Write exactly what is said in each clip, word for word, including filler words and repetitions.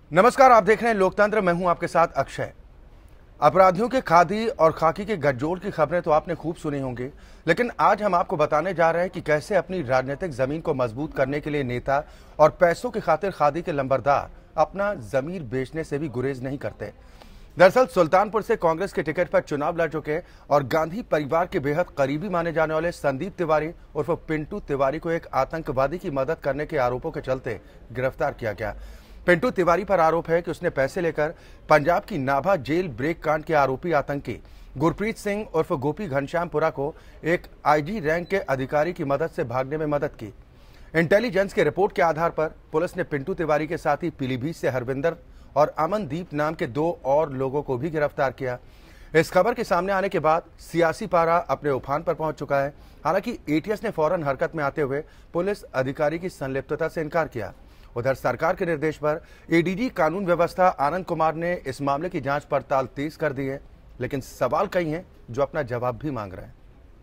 नमस्कार, आप देख रहे हैं लोकतंत्र। मैं हूं आपके साथ अक्षय। अपराधियों के खादी और खाकी के गठजोड़ की खबरें तो आपने खूब सुनी होंगी, लेकिन आज हम आपको बताने जा रहे हैं कि कैसे अपनी राजनीतिक जमीन को मजबूत करने के लिए नेता और पैसों की खातिर खादी के लंबरदार अपना जमीर बेचने से भी गुरेज नहीं करते। दरअसल सुल्तानपुर से कांग्रेस के टिकट पर चुनाव लड़ चुके और गांधी परिवार के बेहद करीबी माने जाने वाले संदीप तिवारी उर्फ पिंटू तिवारी को एक आतंकवादी की मदद करने के आरोपों के चलते गिरफ्तार किया गया। पिंटू तिवारी पर आरोप है कि उसने पैसे लेकर पंजाब की नाभा जेल ब्रेक कांड के आरोपी आतंकी गुरप्रीत सिंह उर्फ गोपी घनश्यामपुरा को एक आईजी रैंक के अधिकारी की मदद से भागने में मदद की। इंटेलिजेंस के रिपोर्ट के आधार पर पुलिस ने पिंटू तिवारी के साथ ही पीलीभीत से हरविंदर और अमनदीप नाम के दो और लोगों को भी गिरफ्तार किया। इस खबर के सामने आने के बाद सियासी पारा अपने उफान पर पहुंच चुका है। हालांकि एटीएस ने फौरन हरकत में आते हुए पुलिस अधिकारी की संलिप्तता से इनकार किया। उधर सरकार के निर्देश पर एडीजी कानून व्यवस्था आनंद कुमार ने इस मामले की जांच पड़ताल तेज कर दी है, लेकिन सवाल कई हैं जो अपना जवाब भी मांग रहे हैं।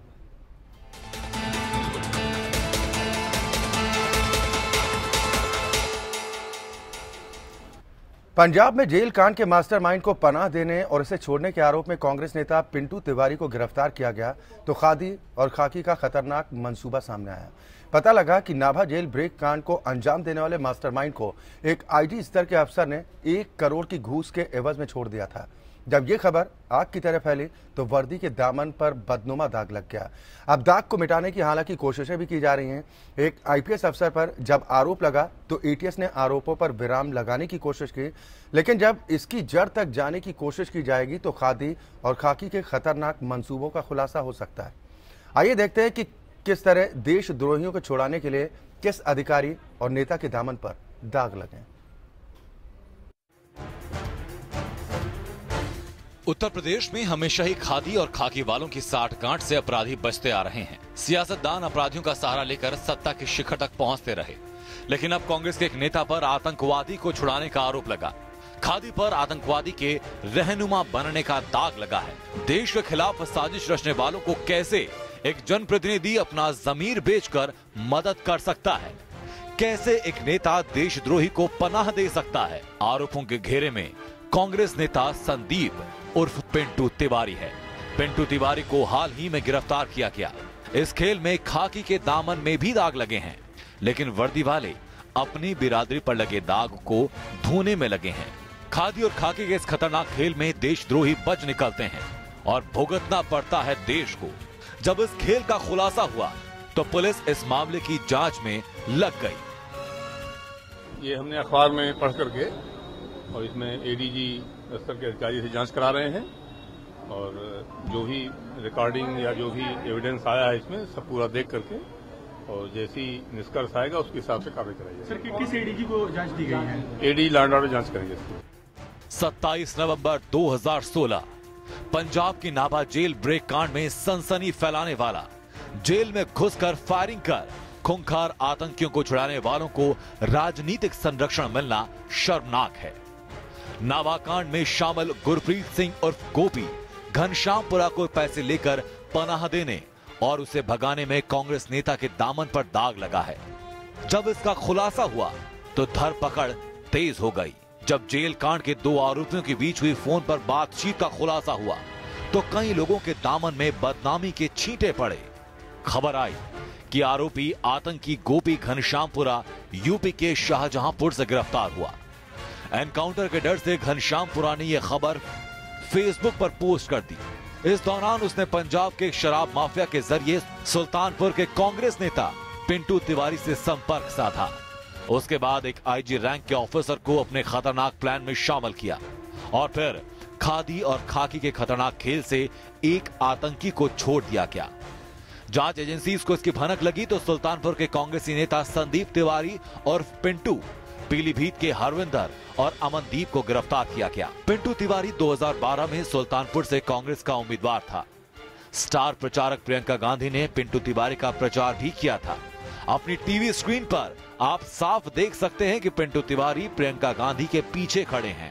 पंजाब में जेल कांड के मास्टरमाइंड को पनाह देने और इसे छोड़ने के आरोप में कांग्रेस नेता पिंटू तिवारी को गिरफ्तार किया गया तो खादी और खाकी का खतरनाक मंसूबा सामने आया। पता लगा कि नाभा जेल ब्रेक कांड को अंजाम देने वाले मास्टरमाइंड को एक आईजी स्तर के अफसर ने एक करोड़ की घूस के एवज में छोड़ दिया था। जब ये खबर आग की तरह फैली तो वर्दी के दामन पर बदनुमा दाग लग गया। अब दाग को मिटाने की हालांकि कोशिशें भी की जा रही हैं। एक आईपीएस अफसर पर जब आरोप लगा तो एटीएस ने आरोपों पर विराम लगाने की कोशिश की, लेकिन जब इसकी जड़ तक जाने की कोशिश की जाएगी तो खादी और खाकी के खतरनाक मंसूबों का खुलासा हो सकता है। आइए देखते हैं कि किस तरह देशद्रोहियों को छुड़ाने के लिए किस अधिकारी और नेता के दामन पर दाग लगे। उत्तर प्रदेश में हमेशा ही खादी और खाकी वालों की साठगांठ से अपराधी बचते आ रहे हैं। सियासतदान अपराधियों का सहारा लेकर सत्ता के शिखर तक पहुंचते रहे, लेकिन अब कांग्रेस के एक नेता पर आतंकवादी को छुड़ाने का आरोप लगा। खादी पर आतंकवादी के रहनुमा बनने का दाग लगा है। देश के खिलाफ साजिश रचने वालों को कैसे एक जनप्रतिनिधि अपना जमीर बेचकर मदद कर सकता है, कैसे एक नेता देशद्रोही को पनाह दे सकता है। आरोपों के घेरे में कांग्रेस नेता संदीप उर्फ पिंटू तिवारी है। पिंटू तिवारी को हाल ही में गिरफ्तार किया गया। इस खेल में खाकी के दामन में भी दाग लगे हैं, लेकिन वर्दी वाले अपनी बिरादरी पर लगे दाग को धोने में लगे हैं। खादी और खाकी के इस खतरनाक खेल में देशद्रोही बच निकलते हैं और भुगतना पड़ता है देश को। जब इस खेल का खुलासा हुआ तो पुलिस इस मामले की जांच में लग गई। ये हमने अखबार में पढ़ करके और इसमें एडीजी स्तर के अधिकारी से जांच करा रहे हैं और जो भी रिकॉर्डिंग या जो भी एविडेंस आया है इसमें सब पूरा देख करके और जैसी निष्कर्ष आएगा उसके हिसाब से कार्रवाई कराई सर, कि किस एडीजी को जांच दी गई है? एडी लैंड ऑर्डर जांच करेंगे इसकी। सत्ताईस नवंबर दो हज़ार सोलह पंजाब की नाभा जेल ब्रेक कांड में सनसनी फैलाने वाला, जेल में घुसकर फायरिंग कर खूंखार आतंकियों को छुड़ाने वालों को राजनीतिक संरक्षण मिलना शर्मनाक है। नाभा कांड में शामिल गुरप्रीत सिंह उर्फ गोपी घनश्यामपुरा को पैसे लेकर पनाह देने और उसे भगाने में कांग्रेस नेता के दामन पर दाग लगा है। जब इसका खुलासा हुआ तो धरपकड़ तेज हो गई। जब जेल कांड के दो आरोपियों के बीच हुई फोन पर बातचीत का खुलासा हुआ तो कई लोगों के दामन में बदनामी के छींटे पड़े। खबर आई कि आरोपी आतंकी गोपी घनश्यामपुरा यूपी के शाहजहांपुर से गिरफ्तार हुआ। एनकाउंटर के डर से घनश्यामपुरा ने यह खबर फेसबुक पर पोस्ट कर दी। इस दौरान उसने पंजाब के शराब माफिया के जरिए सुल्तानपुर के कांग्रेस नेता पिंटू तिवारी से संपर्क साधा। उसके बाद एक आईजी रैंक के ऑफिसर को अपने खतरनाक प्लान में शामिल किया और फिर खादी और खाकी के खतरनाक खेल से एक आतंकी को छोड़ दिया गया। जांच एजेंसीज को इसकी भनक लगी तो सुल्तानपुर के कांग्रेसी नेता संदीप तिवारी और पिंटू पीलीभीत के हरविंदर और अमनदीप को गिरफ्तार किया गया। पिंटू तिवारी दो हज़ार बारह में सुल्तानपुर से कांग्रेस का उम्मीदवार था। स्टार प्रचारक प्रियंका गांधी ने पिंटू तिवारी का प्रचार भी किया था। अपनी टीवी स्क्रीन पर आप साफ देख सकते हैं कि पिंटू तिवारी प्रियंका गांधी के पीछे खड़े हैं।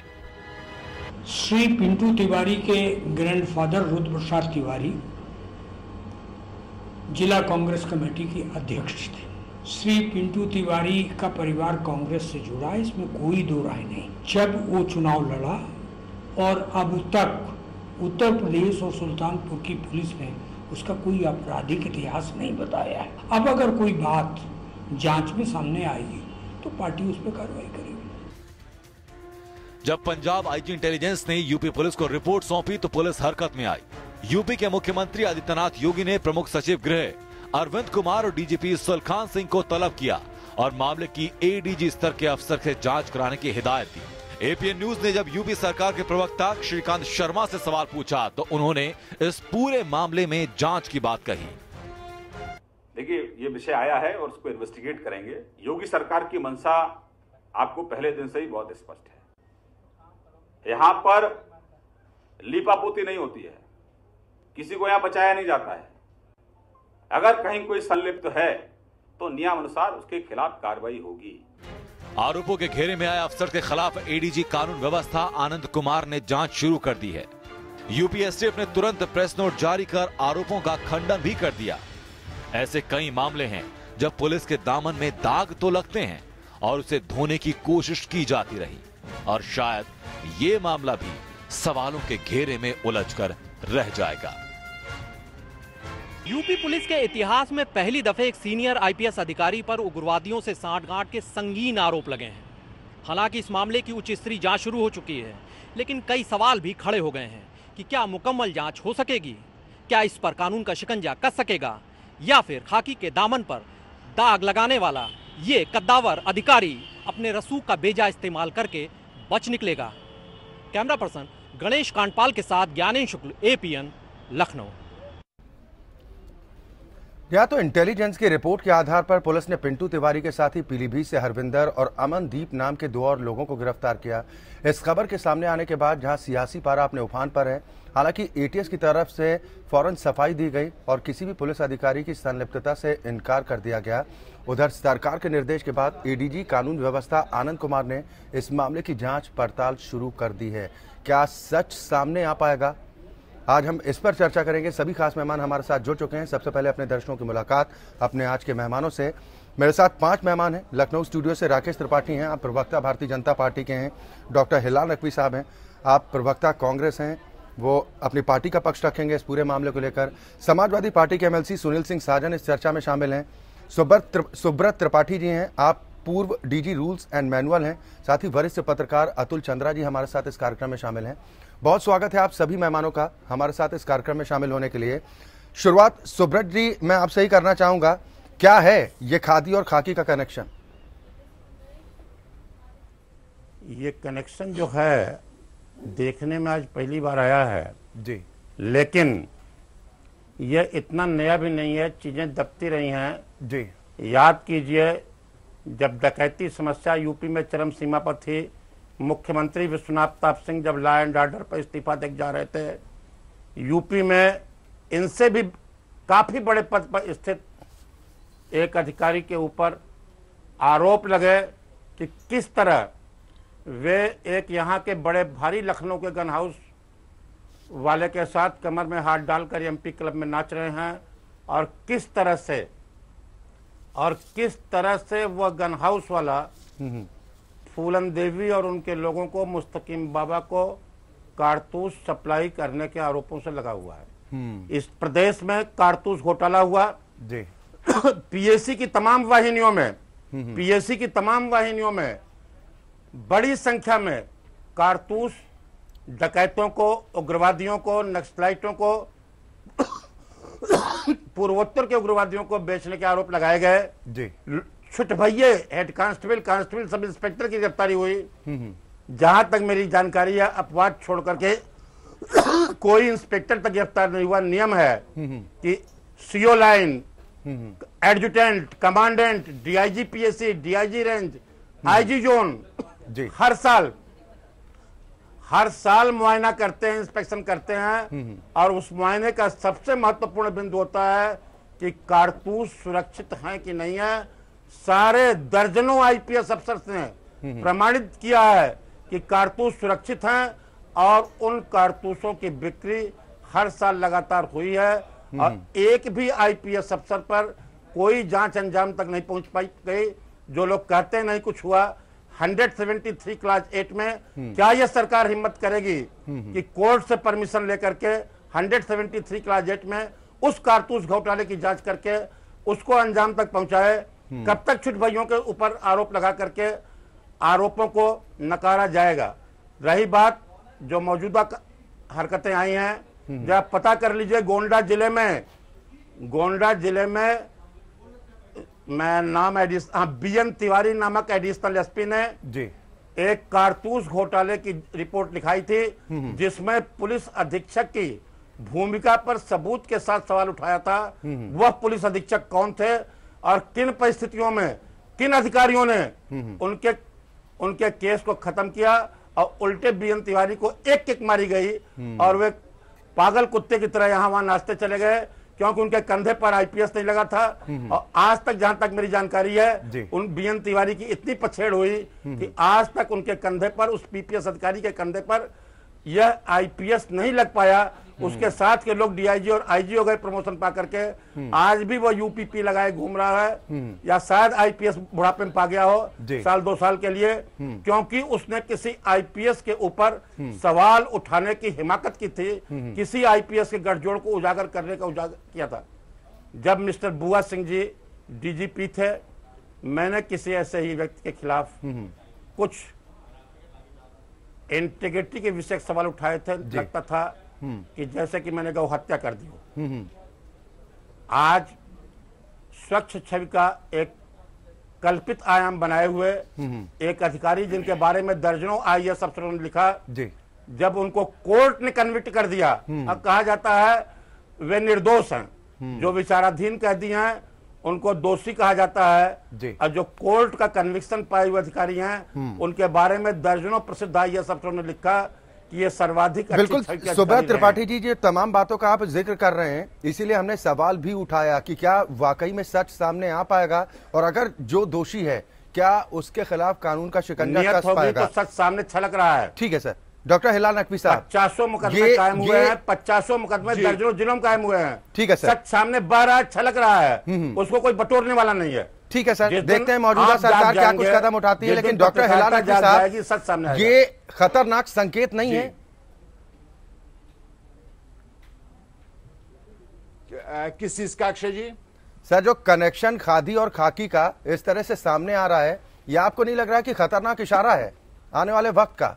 श्री पिंटू तिवारी के ग्रैंडफादर रुद्र प्रसाद तिवारी जिला कांग्रेस कमेटी के अध्यक्ष थे। श्री पिंटू तिवारी का परिवार कांग्रेस से जुड़ा है, इसमें कोई दो राय नहीं। जब वो चुनाव लड़ा और अब तक उत्तर प्रदेश और सुल्तानपुर की पुलिस ने उसका कोई आपराधिक इतिहास नहीं बताया है। अब अगर कोई बात जांच में सामने आएगी तो पार्टी उस पर कार्रवाई करेगी। जब पंजाब आईजी इंटेलिजेंस ने यूपी पुलिस को रिपोर्ट सौंपी तो पुलिस हरकत में आई। यूपी के मुख्यमंत्री आदित्यनाथ योगी ने प्रमुख सचिव गृह अरविंद कुमार और डीजीपी सुलखान सिंह को तलब किया और मामले की एडीजी स्तर के अफसर से जांच कराने की हिदायत दी। एपीएन न्यूज ने जब यूपी सरकार के प्रवक्ता श्रीकांत शर्मा से सवाल पूछा तो उन्होंने इस पूरे मामले में जांच की बात कही। देखिए, ये विषय आया है और उसको इन्वेस्टिगेट करेंगे। योगी सरकार की मंशा आपको पहले दिन से ही बहुत स्पष्ट है। यहां पर लीपापोती नहीं होती है, किसी को यहां बचाया नहीं जाता है। अगर कहीं कोई संलिप्त है तो नियम अनुसार उसके खिलाफ कार्रवाई होगी। आरोपों के घेरे में आए अफसर के खिलाफ एडीजी कानून व्यवस्था आनंद कुमार ने जांच शुरू कर दी है। यूपी एसटीएफ ने तुरंत प्रेस नोट जारी कर आरोपों का खंडन भी कर दिया। ऐसे कई मामले हैं जब पुलिस के दामन में दाग तो लगते हैं और उसे धोने की कोशिश की जाती रही, और शायद ये मामला भी सवालों के घेरे में उलझकर रह जाएगा। यूपी पुलिस के इतिहास में पहली दफे एक सीनियर आईपीएस अधिकारी पर उग्रवादियों से सांठगांठ के संगीन आरोप लगे हैं। हालांकि इस मामले की उच्च स्तरीय जांच शुरू हो चुकी है, लेकिन कई सवाल भी खड़े हो गए हैं कि क्या मुकम्मल जांच हो सकेगी, क्या इस पर कानून का शिकंजा कस सकेगा, या फिर खाकी के दामन पर दाग लगाने वाला ये कद्दावर अधिकारी अपने रसूख का बेजा इस्तेमाल करके बच निकलेगा। कैमरा पर्सन गणेश कांडपाल के साथ ज्ञानेंद्र शुक्ल, एपीएन, लखनऊ। या तो इंटेलिजेंस की रिपोर्ट के आधार पर पुलिस ने पिंटू तिवारी के साथ ही पीलीभीत से हरविंदर और अमनदीप नाम के दो और लोगों को गिरफ्तार किया। इस खबर के सामने आने के बाद जहां सियासी पारा अपने उफान पर है, हालांकि एटीएस की तरफ से फौरन सफाई दी गई और किसी भी पुलिस अधिकारी की संलिप्तता से इनकार कर दिया गया। उधर सरकार के निर्देश के बाद एडीजी कानून व्यवस्था आनंद कुमार ने इस मामले की जांच पड़ताल शुरू कर दी है। क्या सच सामने आ पाएगा? आज हम इस पर चर्चा करेंगे। सभी खास मेहमान हमारे साथ जुड़ चुके हैं। सबसे पहले अपने दर्शकों की मुलाकात अपने आज के मेहमानों से। मेरे साथ पांच मेहमान हैं। लखनऊ स्टूडियो से राकेश त्रिपाठी हैं, आप प्रवक्ता भारतीय जनता पार्टी के हैं। डॉक्टर हिलाल नकवी साहब हैं, आप प्रवक्ता कांग्रेस हैं, वो अपनी पार्टी का पक्ष रखेंगे इस पूरे मामले को लेकर। समाजवादी पार्टी के एमएलसी सुनील सिंह साजन इस चर्चा में शामिल हैं। सुब्रत सुब्रत त्रिपाठी जी हैं, आप पूर्व डीजी रूल्स एंड मैनुअल हैं। साथ ही वरिष्ठ पत्रकार अतुल चंद्रा जी हमारे साथ इस कार्यक्रम में शामिल हैं। बहुत स्वागत है आप सभी मेहमानों का हमारे साथ इस कार्यक्रम में शामिल होने के लिए। शुरुआत सुब्रत जी मैं आपसे ही करना चाहूंगा, क्या है ये खादी और खाकी का कनेक्शन? ये कनेक्शन जो है देखने में आज पहली बार आया है जी, लेकिन ये इतना नया भी नहीं है, चीजें दबती रही हैं जी। याद कीजिए, जब डकैती समस्या यूपी में चरम सीमा पर थी, मुख्यमंत्री विश्वनाथ प्रताप सिंह जब लॉ एंड ऑर्डर पर इस्तीफा देकर जा रहे थे, यूपी में इनसे भी काफी बड़े पद पर स्थित एक अधिकारी के ऊपर आरोप लगे कि किस तरह वे एक यहाँ के बड़े भारी लखनऊ के गन हाउस वाले के साथ कमर में हाथ डालकर एमपी क्लब में नाच रहे हैं, और किस तरह से और किस तरह से वह गन हाउस वाला फूलन देवी और उनके लोगों को, मुस्तकीम बाबा को कारतूस सप्लाई करने के आरोपों से लगा हुआ है। इस प्रदेश में कारतूस घोटाला हुआ जी। पीएसी की तमाम वाहिनियों में पीएसी की तमाम वाहिनियों में बड़ी संख्या में कारतूस डकैतों को, उग्रवादियों को, नक्सलाइटों को, पूर्वोत्तर के उग्रवादियों को बेचने के आरोप लगाए गए जी। छुट भैये head constable, constable sub inspector की गिरफ्तारी हुई। जहां तक मेरी जानकारी है, अपवाद छोड़ करके कोई इंस्पेक्टर तक गिरफ्तार नहीं हुआ। नियम है कि CO line, adjutant, commandant, DIG PSC, DIG range, IG zone जी हर साल हर साल मुआयना करते हैं, इंस्पेक्शन करते हैं, और उस मुआयने का सबसे महत्वपूर्ण बिंदु होता है कि कारतूस सुरक्षित हैं कि नहीं है। सारे दर्जनों आईपीएस अफसर ने प्रमाणित किया है कि कारतूस सुरक्षित हैं, और उन कारतूसों की बिक्री हर साल लगातार हुई है, और एक भी आईपीएस अफसर पर कोई जांच अंजाम तक नहीं पहुंच पाई गई। जो लोग कहते हैं नहीं कुछ हुआ, एक सौ तिहत्तर क्लास एट में क्या यह सरकार हिम्मत करेगी कि कोर्ट से परमिशन लेकर के एक सौ तिहत्तर क्लास एट में उस कारतूस घोटाले की जांच करके उसको अंजाम तक पहुंचाए? कब तक छोटे भाइयों के ऊपर आरोप लगा करके आरोपों को नकारा जाएगा? रही बात जो मौजूदा हरकतें आई हैं, जब पता कर लीजिए गोंडा जिले में गोंडा जिले में मैं नाम एडिस हाँ बीएन तिवारी नामक एडिशनल एसपी ने जी एक कारतूस घोटाले की रिपोर्ट लिखाई थी, जिसमें पुलिस अधीक्षक की भूमिका पर सबूत के साथ सवाल उठाया था। वह पुलिस अधीक्षक कौन थे और किन परिस्थितियों में किन अधिकारियों ने उनके उनके केस को खत्म किया, और उल्टे बीएन तिवारी को एक किक मारी गई और वे पागल कुत्ते की तरह यहां वहां नाचते चले गए, क्योंकि उनके कंधे पर आईपीएस नहीं लगा था। और आज तक जहां तक मेरी जानकारी है, उन बीएन तिवारी की इतनी पछेड़ हुई कि आज तक उनके कंधे पर, उस पीपीएस अधिकारी के कंधे पर यह आईपीएस नहीं लग पाया। उसके साथ के लोग डीआईजी और आईजी हो गए प्रमोशन पा करके, आज भी वो यूपीपी लगाए घूम रहा है, या शायद आईपीएस बुढ़ापे में पा गया हो साल दो साल के लिए, क्योंकि उसने किसी आईपीएस के ऊपर सवाल उठाने की हिमाकत की थी, किसी आईपीएस के गठजोड़ को उजागर करने का उजागर किया था। जब मिस्टर बुआ सिंह जी डीजीपी थे, मैंने किसी ऐसे ही व्यक्ति के खिलाफ कुछ इंटीग्रिटी के विषय सवाल उठाए थे। लगता था कि जैसे कि मैंने गौ हत्या कर दी हो। आज स्वच्छ छवि का एक कल्पित आयाम बनाए हुए एक अधिकारी, जिनके बारे में दर्जनों आईएएस अफसरों ने लिखा, जी जब उनको कोर्ट ने कन्विक्ट कर दिया, अब कहा जाता है वे निर्दोष हैं। जो विचाराधीन कैदी हैं उनको दोषी कहा जाता है, और जो कोर्ट का कन्विक्शन पाए हुए अधिकारी हैं उनके बारे में दर्जनों प्रसिद्ध आईएएस अफसरों ने लिखा कि ये सर्वाधिक। बिल्कुल सुब्रत त्रिपाठी जी, ये तमाम बातों का आप जिक्र कर रहे हैं, इसीलिए हमने सवाल भी उठाया कि क्या वाकई में सच सामने आ पाएगा, और अगर जो दोषी है क्या उसके खिलाफ कानून का शिकंजा कस पाएगा? तो सच सामने छलक रहा है। ठीक है सर। डॉक्टर हिलाल नकवी साहब, पचासों मुकदमे कायम हुए हैं, पचासों मुकदमे दर्जनों जिलों में कायम हुए हैं। ठीक है सर। सच सामने बह रहा है, छलक रहा है, उसको कोई बटोरने वाला नहीं है। ठीक है सर, देखते हैं मौजूदा सरकार क्या कुछ कदम उठाती है, लेकिन डॉक्टर हिलाल नकवी साहब, सच सामने ये खतरनाक संकेत नहीं है? किस चीज का अक्षय जी? सर, जो कनेक्शन खादी और खाकी का इस तरह से सामने आ रहा है, ये आपको नहीं लग रहा है कि खतरनाक इशारा है आने वाले वक्त का?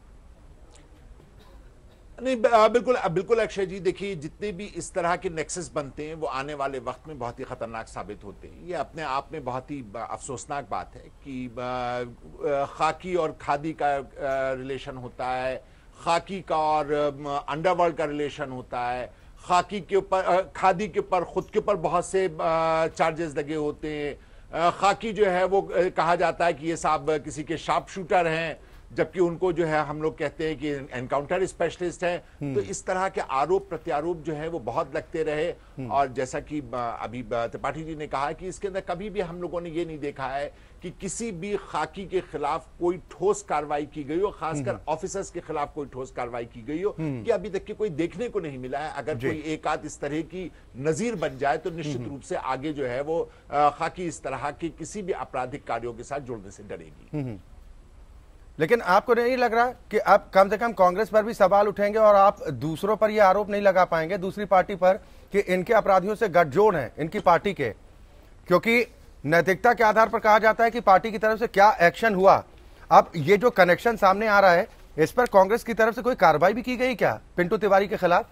नहीं, बिल्कुल बिल्कुल अक्षय जी, देखिए जितने भी इस तरह के नेक्सस बनते हैं वो आने वाले वक्त में बहुत ही खतरनाक साबित होते हैं। ये अपने आप में बहुत ही अफसोसनाक बात है कि खाकी और खादी का रिलेशन होता है, खाकी का और अंडरवर्ल्ड का रिलेशन होता है, खाकी के ऊपर, खादी के ऊपर खुद के ऊपर बहुत से चार्जेस लगे होते हैं। खाकी जो है वो कहा जाता है कि ये साहब किसी के शार्प शूटर हैं, जबकि उनको जो है हम लोग कहते हैं कि एनकाउंटर स्पेशलिस्ट हैं। तो इस तरह के आरोप प्रत्यारोप जो है वो बहुत लगते रहे, और जैसा कि अभी त्रिपाठी जी ने कहा कि इसके अंदर कभी भी हम लोगों ने ये नहीं देखा है कि किसी भी खाकी के खिलाफ कोई ठोस कार्रवाई की गई हो, खासकर ऑफिसर्स के खिलाफ कोई ठोस कार्रवाई की गई हो, कि अभी तक के कोई देखने को नहीं मिला है। अगर कोई एक आध इस तरह की नजीर बन जाए तो निश्चित रूप से आगे जो है वो खाकी इस तरह के किसी भी आपराधिक कार्यों के साथ जुड़ने से डरेगी। लेकिन आपको नहीं लग रहा कि अब कम से कम कांग्रेस पर भी सवाल उठेंगे और आप दूसरों पर यह आरोप नहीं लगा पाएंगे, दूसरी पार्टी पर, कि इनके अपराधियों से गठजोड़ हैं इनकी पार्टी के? क्योंकि नैतिकता के आधार पर कहा जाता है कि पार्टी की तरफ से क्या एक्शन हुआ। अब ये जो कनेक्शन सामने आ रहा है, इस पर कांग्रेस की तरफ से कोई कार्रवाई भी की गई क्या पिंटू तिवारी के खिलाफ?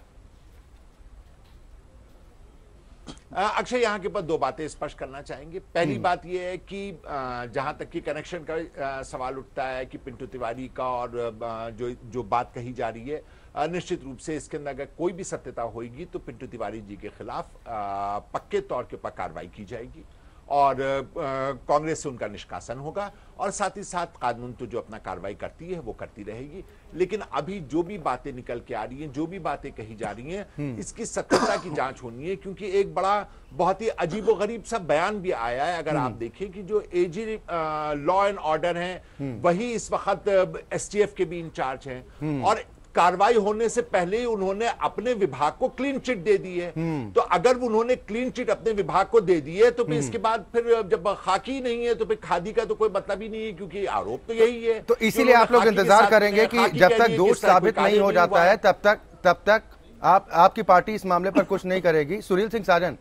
अक्षय, यहाँ के ऊपर दो बातें स्पष्ट करना चाहेंगे। पहली बात यह है कि जहां तक कि कनेक्शन का सवाल उठता है कि पिंटू तिवारी का, और जो जो बात कही जा रही है, निश्चित रूप से इसके अंदर अगर कोई भी सत्यता होगी तो पिंटू तिवारी जी के खिलाफ पक्के तौर के ऊपर कार्रवाई की जाएगी, और कांग्रेस से उनका निष्कासन होगा, और साथ ही साथ कानून तो जो अपना कार्रवाई करती है वो करती रहेगी। लेकिन अभी जो भी बातें निकल के आ रही हैं, जो भी बातें कही जा रही हैं, इसकी सत्यता की जांच होनी है, क्योंकि एक बड़ा बहुत ही अजीबोगरीब सा बयान भी आया है। अगर आप देखें कि जो एजी लॉ एंड ऑर्डर हैं वही इस वक्त एसटीएफ के भी इंचार्ज हैं, और कार्रवाई होने से पहले ही उन्होंने अपने विभाग को क्लीन चिट दे दी है। तो अगर उन्होंने क्लीन चिट अपने विभाग को दे दी है तो फिर इसके बाद फिर जब खाकी नहीं है तो फिर खादी का तो कोई मतलब ही नहीं है, क्योंकि आरोप तो यही है। तो इसीलिए आप लोग इंतजार करेंगे कि जब तक दोष साबित नहीं हो जाता है तब तक तब तक आप आपकी पार्टी इस मामले पर कुछ नहीं करेगी। सुनील सिंह साजन,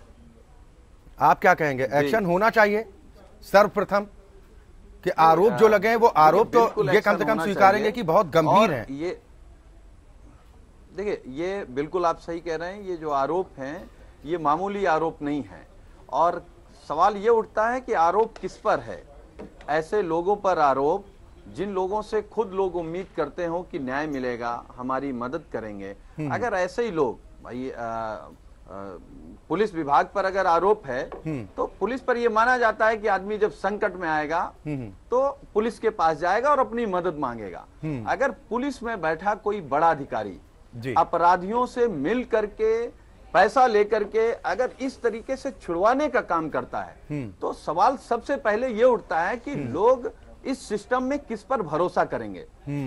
आप क्या कहेंगे? एक्शन होना चाहिए सर्वप्रथम कि आरोप जो लगे हैं वो आरोप तो ये कम से कम स्वीकारेंगे कि बहुत गंभीर है। ये देखिए, ये बिल्कुल आप सही कह रहे हैं, ये जो आरोप हैं ये मामूली आरोप नहीं है। और सवाल ये उठता है कि आरोप किस पर है? ऐसे लोगों पर आरोप जिन लोगों से खुद लोग उम्मीद करते हो कि न्याय मिलेगा, हमारी मदद करेंगे। अगर ऐसे ही लोग, भाई आ, आ, पुलिस विभाग पर अगर आरोप है तो पुलिस पर यह माना जाता है कि आदमी जब संकट में आएगा तो पुलिस के पास जाएगा और अपनी मदद मांगेगा। अगर पुलिस में बैठा कोई बड़ा अधिकारी अपराधियों से मिल करके पैसा लेकर के अगर इस तरीके से छुड़वाने का काम करता है तो सवाल सबसे पहले ये उठता है कि लोग इस सिस्टम में किस पर भरोसा करेंगे।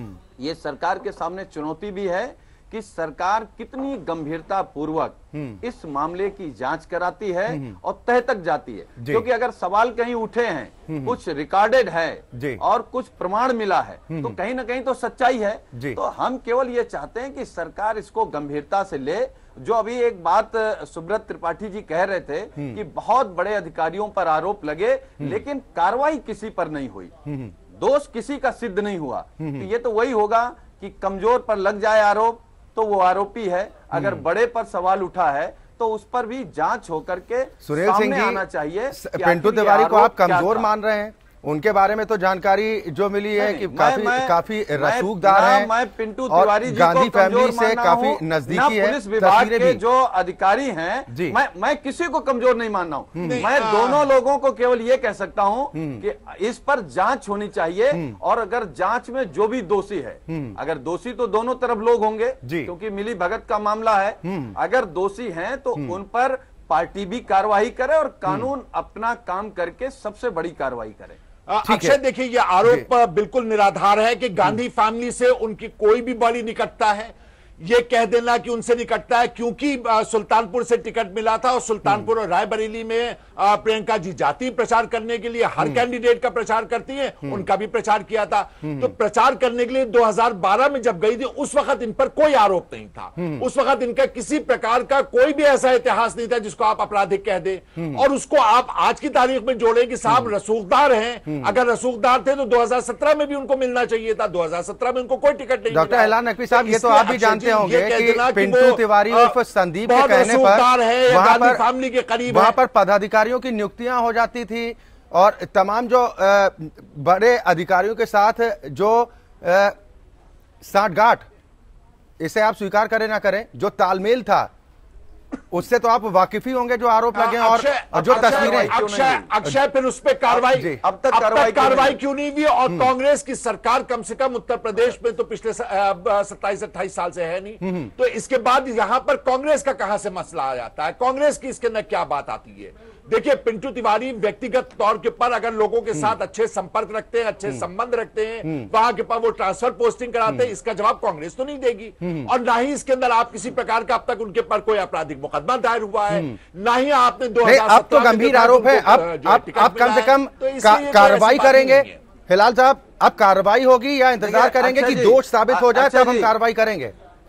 ये सरकार के सामने चुनौती भी है कि सरकार कितनी गंभीरता पूर्वक इस मामले की जांच कराती है और तह तक जाती है। क्योंकि अगर सवाल कहीं उठे हैं, कुछ रिकॉर्डेड है और कुछ प्रमाण मिला है तो कहीं ना कहीं तो सच्चाई है। तो हम केवल ये चाहते हैं कि सरकार इसको गंभीरता से ले। जो अभी एक बात सुब्रत त्रिपाठी जी कह रहे थे कि बहुत बड़े अधिकारियों पर आरोप लगे लेकिन कार्रवाई किसी पर नहीं हुई, दोष किसी का सिद्ध नहीं हुआ, तो ये तो वही होगा कि कमजोर पर लग जाए आरोप तो वो आरोपी है, अगर बड़े पर सवाल उठा है तो उस पर भी जांच होकर के सामने आना चाहिए। पिंटू तिवारी को आप कमजोर मान रहे हैं? उनके बारे में तो जानकारी जो मिली है कि काफी मैं, काफी रसूखदार हैं। मैं पिंटू तिवारी जी गांधी को फैमिली से काफी नजदीकी है। पुलिस विभाग के जो अधिकारी हैं, मैं मैं किसी को कमजोर नहीं मान रहा हूं। मैं दोनों लोगों को केवल ये कह सकता हूं कि इस पर जांच होनी चाहिए और अगर जांच में जो भी दोषी है, अगर दोषी तो दोनों तरफ लोग होंगे क्योंकि मिली भगत का मामला है, अगर दोषी हैं तो उन पर पार्टी भी कार्रवाई करे और कानून अपना काम करके सबसे बड़ी कार्रवाई करे। अक्षय, देखिए ये आरोप बिल्कुल निराधार है कि गांधी फैमिली से उनकी कोई भी बड़ी निकटता है। ये कह देना कि उनसे निकटता है क्योंकि सुल्तानपुर से टिकट मिला था और सुल्तानपुर और रायबरेली में प्रियंका जी जाती प्रचार करने के लिए, हर कैंडिडेट का प्रचार करती है, उनका भी प्रचार किया था। तो प्रचार करने के लिए दो हज़ार बारह में जब गई थी उस वक्त इन पर कोई आरोप नहीं था। उस वक्त इनका किसी प्रकार का कोई भी ऐसा इतिहास नहीं था जिसको आप आपराधिक कह दे और उसको आप आज की तारीख में जोड़े कि साहब रसूखदार हैं। अगर रसूखदार थे तो दो हज़ार सत्रह में भी उनको मिलना चाहिए था, दो हज़ार सत्रह में उनको कोई टिकट नहीं। डॉक्टर एलान नकवी साहब, ये तो आप भी जानते होंगे कि पिंटू तिवारी उर्फ संदीप के कहने पर वहां पर फैमिली के करीब वहां पर पदाधिकारियों की नियुक्तियां हो जाती थी और तमाम जो आ, बड़े अधिकारियों के साथ जो साठगांठ, इसे आप स्वीकार करें ना करें, जो तालमेल था उससे तो आप वाकिफ ही होंगे जो आरोप लगे और, और जो तस्वीरें। अक्षय अक्षय फिर उस पर कार्रवाई अब तक कार्रवाई क्यों नहीं हुई? और कांग्रेस की सरकार कम से कम उत्तर प्रदेश में तो पिछले सत्ताईस अट्ठाईस साल से है नहीं, तो इसके बाद यहां पर कांग्रेस का कहां से मसला आ जाता है? कांग्रेस की इसके अंदर क्या बात आती है? देखिए, पिंटू तिवारी व्यक्तिगत तौर के पर अगर लोगों के साथ अच्छे संपर्क रखते हैं, अच्छे संबंध रखते हैं, वहां के पर वो ट्रांसफर पोस्टिंग कराते हैं, इसका जवाब कांग्रेस तो नहीं देगी। और ना ही इसके अंदर आप किसी प्रकार का अब तक उनके पर कोई आपराधिक मुकदमा दायर हुआ है, ना ही आपने दो हजार अब तो गंभीर आरोप है। अब आप कम से कम कार्रवाई करेंगे। हिलाल साहब, अब कार्रवाई होगी या इंतजार करेंगे कि दोष साबित हो जाए तब हम कार्रवाई करेंगे?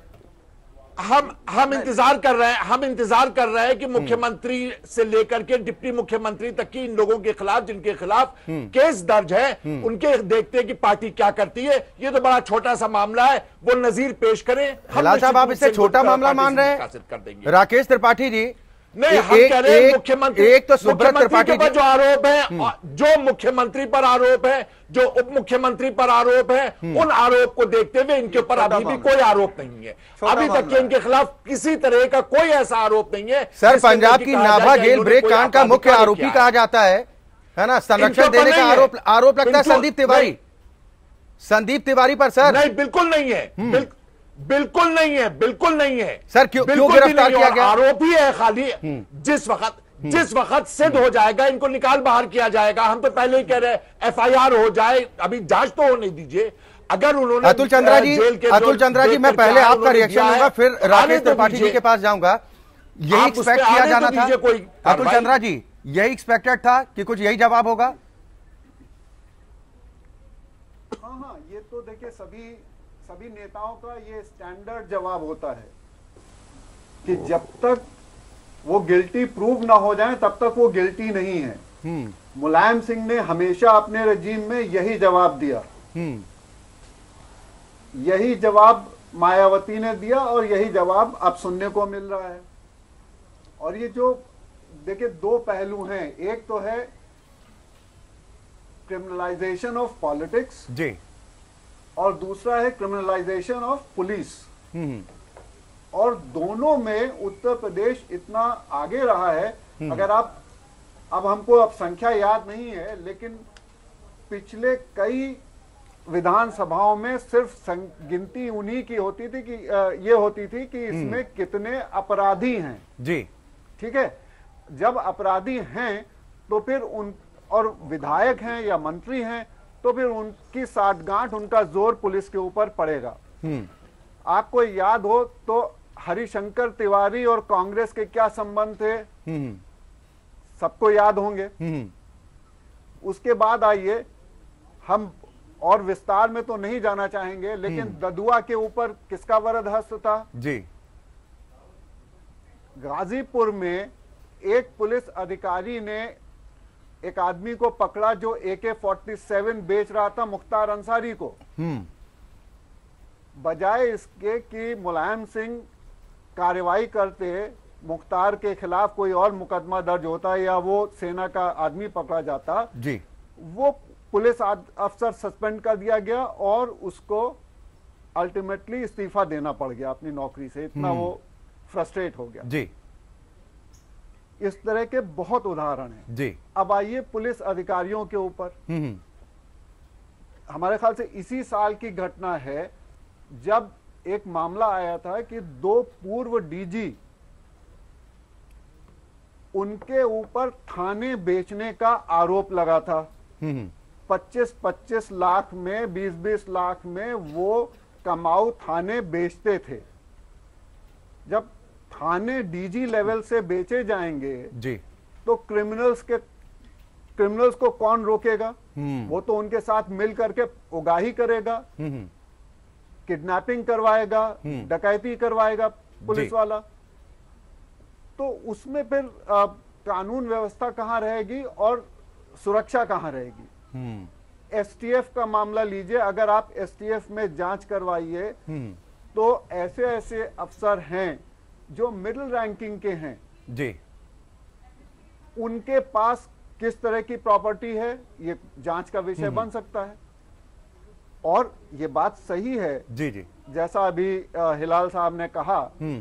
हम हम इंतजार कर रहे हैं हम इंतजार कर रहे हैं कि मुख्यमंत्री से लेकर के डिप्टी मुख्यमंत्री तक की इन लोगों के खिलाफ, जिनके खिलाफ केस दर्ज है, उनके देखते हैं कि पार्टी क्या करती है। ये तो बड़ा छोटा सा मामला है, वो नजीर पेश करें। हिलाल साहब, आप इसे छोटा मामला मान रहे हैं? राकेश त्रिपाठी जी, नहीं, हम कह रहे हैं मुख्यमंत्री एक तो सुब्रत त्रिपाठी पर जो आरोप है, जो मुख्यमंत्री पर आरोप है, जो उप मुख्यमंत्री पर आरोप है, उन आरोप को देखते हुए इनके ऊपर अभी भी कोई आरोप नहीं है। अभी तक के इनके खिलाफ किसी तरह का कोई ऐसा आरोप नहीं है। सर, पंजाब की नाभा जेल ब्रेक कांड का मुख्य आरोपी कहा जाता है, है ना? संरक्षण देने का आरोप आरोप लगता है संदीप तिवारी संदीप तिवारी पर। सर नहीं, बिल्कुल नहीं है, बिल्कुल बिल्कुल नहीं है, बिल्कुल नहीं है सर। क्यों क्यों गिरफ्तार किया गया? आरोप ही है खाली। जिस वक्त जिस वक्त सिद्ध हो जाएगा, इनको निकाल बाहर किया जाएगा। हम तो पहले ही कह रहे हैं एफ आई आर हो जाए, अभी जांच तो होने दीजिए। अगर उन्होंने अतुल चंद्रा जी, जेल के अतुल चंद्रा जी, मैं पहले आपका रिएक्शन लूंगा, फिर राकेश त्रिपाठी जी के पास जाऊंगा। यही एक्सपेक्ट किया जाना था अतुल चंद्रा जी, यही एक्सपेक्टेड था कि कुछ यही जवाब होगा। हाँ हाँ, ये तो देखिए सभी सभी नेताओं का ये स्टैंडर्ड जवाब होता है कि जब तक वो गिल्टी प्रूव ना हो जाए तब तक वो गिल्टी नहीं है। मुलायम सिंह ने हमेशा अपने रजीम में यही जवाब दिया, यही जवाब मायावती ने दिया और यही जवाब अब सुनने को मिल रहा है। और ये जो देखिए दो पहलू हैं, एक तो है क्रिमिनलाइजेशन ऑफ पॉलिटिक्स जी, और दूसरा है क्रिमिनलाइजेशन ऑफ पुलिस। और दोनों में उत्तर प्रदेश इतना आगे रहा है। अगर आप, अब हमको अब संख्या याद नहीं है, लेकिन पिछले कई विधानसभाओं में सिर्फ गिनती उन्हीं की होती थी कि ये होती थी कि इसमें कितने अपराधी हैं जी, ठीक है। जब अपराधी हैं तो फिर उन, और विधायक हैं या मंत्री हैं, तो फिर उनकी साठगांठ, उनका जोर पुलिस के ऊपर पड़ेगा। आपको याद हो तो हरिशंकर तिवारी और कांग्रेस के क्या संबंध थे, सबको याद होंगे। उसके बाद आइए, हम और विस्तार में तो नहीं जाना चाहेंगे, लेकिन ददुआ के ऊपर किसका वरद हस्त था जी। गाजीपुर में एक पुलिस अधिकारी ने एक आदमी को पकड़ा जो ए के फोर्टी सेवन बेच रहा था मुख्तार अंसारी को। बजाय इसके कि मुलायम सिंह कार्रवाई करते, मुख्तार के खिलाफ कोई और मुकदमा दर्ज होता या वो सेना का आदमी पकड़ा जाता जी, वो पुलिस अफसर सस्पेंड कर दिया गया और उसको अल्टीमेटली इस्तीफा देना पड़ गया अपनी नौकरी से, इतना वो फ्रस्ट्रेट हो गया जी। इस तरह के बहुत उदाहरण हैं जी। अब आइए पुलिस अधिकारियों के ऊपर। हमारे ख्याल से इसी साल की घटना है जब एक मामला आया था कि दो पूर्व डीजी, उनके ऊपर थाने बेचने का आरोप लगा था। पच्चीस पच्चीस लाख में, बीस बीस लाख में वो कमाऊ थाने बेचते थे। जब थाने डीजी लेवल से बेचे जाएंगे जी, तो क्रिमिनल्स के क्रिमिनल्स को कौन रोकेगा? वो तो उनके साथ मिल करके उगाही करेगा, किडनैपिंग करवाएगा, डकैती करवाएगा पुलिस वाला। तो उसमें फिर आ, कानून व्यवस्था कहां रहेगी और सुरक्षा कहां रहेगी? एसटीएफ का मामला लीजिए, अगर आप एसटीएफ में जांच करवाइए तो ऐसे ऐसे अफसर हैं जो मिडिल रैंकिंग के हैं जी, उनके पास किस तरह की प्रॉपर्टी है ये जांच का विषय बन सकता है। और ये बात सही है जी जी, जैसा अभी हिलाल साहब ने कहा,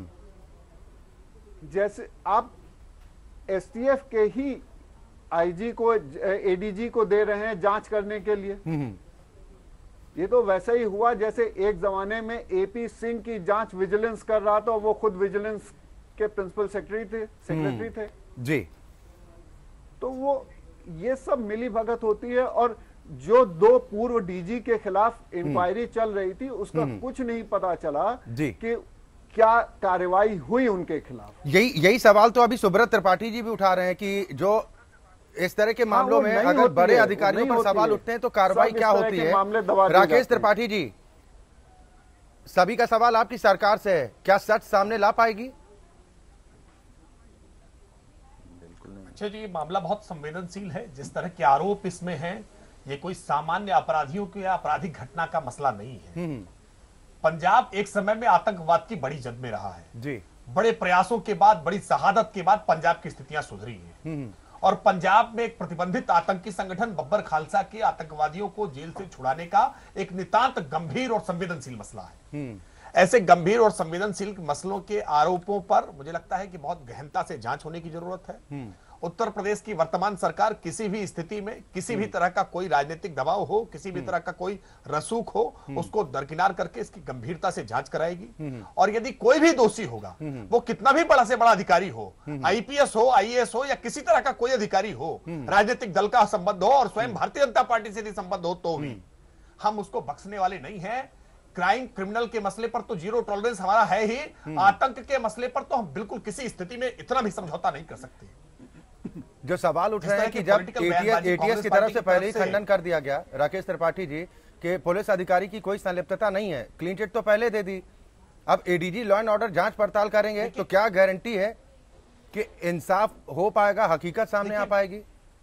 जैसे आप एसटीएफ के ही आईजी को, एडीजी को दे रहे हैं जांच करने के लिए। ये तो वैसा ही हुआ जैसे एक जमाने में एपी सिंह की जांच विजिलेंस कर रहा था, वो खुद विजिलेंस के प्रिंसिपल सेक्रेटरी थे सेक्रेटरी थे जी। तो वो ये सब मिली भगत होती है। और जो दो पूर्व डीजी के खिलाफ इंक्वायरी चल रही थी उसका कुछ नहीं पता चला जी कि क्या कार्रवाई हुई उनके खिलाफ। यही यही सवाल तो अभी सुब्रत त्रिपाठी जी भी उठा रहे हैं कि जो इस तरह के मामलों में अगर बड़े अधिकारियों पर सवाल उठते हैं तो कार्रवाई क्या होती है? राकेश त्रिपाठी जी, सभी का सवाल आपकी सरकार से है, क्या सच सामने ला पाएगी? अच्छा जी, ये मामला बहुत संवेदनशील है। जिस तरह के आरोप इसमें हैं, ये कोई सामान्य अपराधियों की या आपराधिक घटना का मसला नहीं है। पंजाब एक समय में आतंकवाद की बड़ी जद में रहा है जी। बड़े प्रयासों के बाद, बड़ी शहादत के बाद पंजाब की स्थितियां सुधरी हैं और पंजाब में एक प्रतिबंधित आतंकी संगठन बब्बर खालसा के आतंकवादियों को जेल से छुड़ाने का एक नितांत गंभीर और संवेदनशील मसला है। ऐसे गंभीर और संवेदनशील मसलों के आरोपों पर मुझे लगता है कि बहुत गहनता से जांच होने की जरूरत है। उत्तर प्रदेश की वर्तमान सरकार किसी भी स्थिति में किसी भी तरह का कोई राजनीतिक दबाव हो, किसी भी तरह का कोई रसूख हो, उसको दरकिनार करके इसकी गंभीरता से जांच कराएगी। और यदि कोई भी दोषी होगा, वो कितना भी बड़ा से बड़ा अधिकारी हो, आईपीएस हो, आईएएस हो या किसी तरह का कोई अधिकारी हो, राजनीतिक दल का संबंध हो और स्वयं भारतीय जनता पार्टी से भी संबंध हो तो भी हम उसको बख्शने वाले नहीं हैं। क्राइम क्रिमिनल के मसले पर तो जीरो टॉलरेंस हमारा है ही, आतंक के मसले पर तो हम बिल्कुल किसी स्थिति में इतना भी समझौता नहीं कर सकते। जो सवाल उठ रहे हैं कि जब एटीएस की तरफ से पहले ही खंडन कर दिया गया राकेश त्रिपाठी जी कि पुलिस अधिकारी की कोई संलिप्तता नहीं है, क्लीन चिट तो पहले दे दी, अब एडीजी लॉ एंड ऑर्डर जांच पड़ताल करेंगे तो क्या गारंटी है कि इंसाफ हो पाएगा, हकीकत सामने आ पाएगी?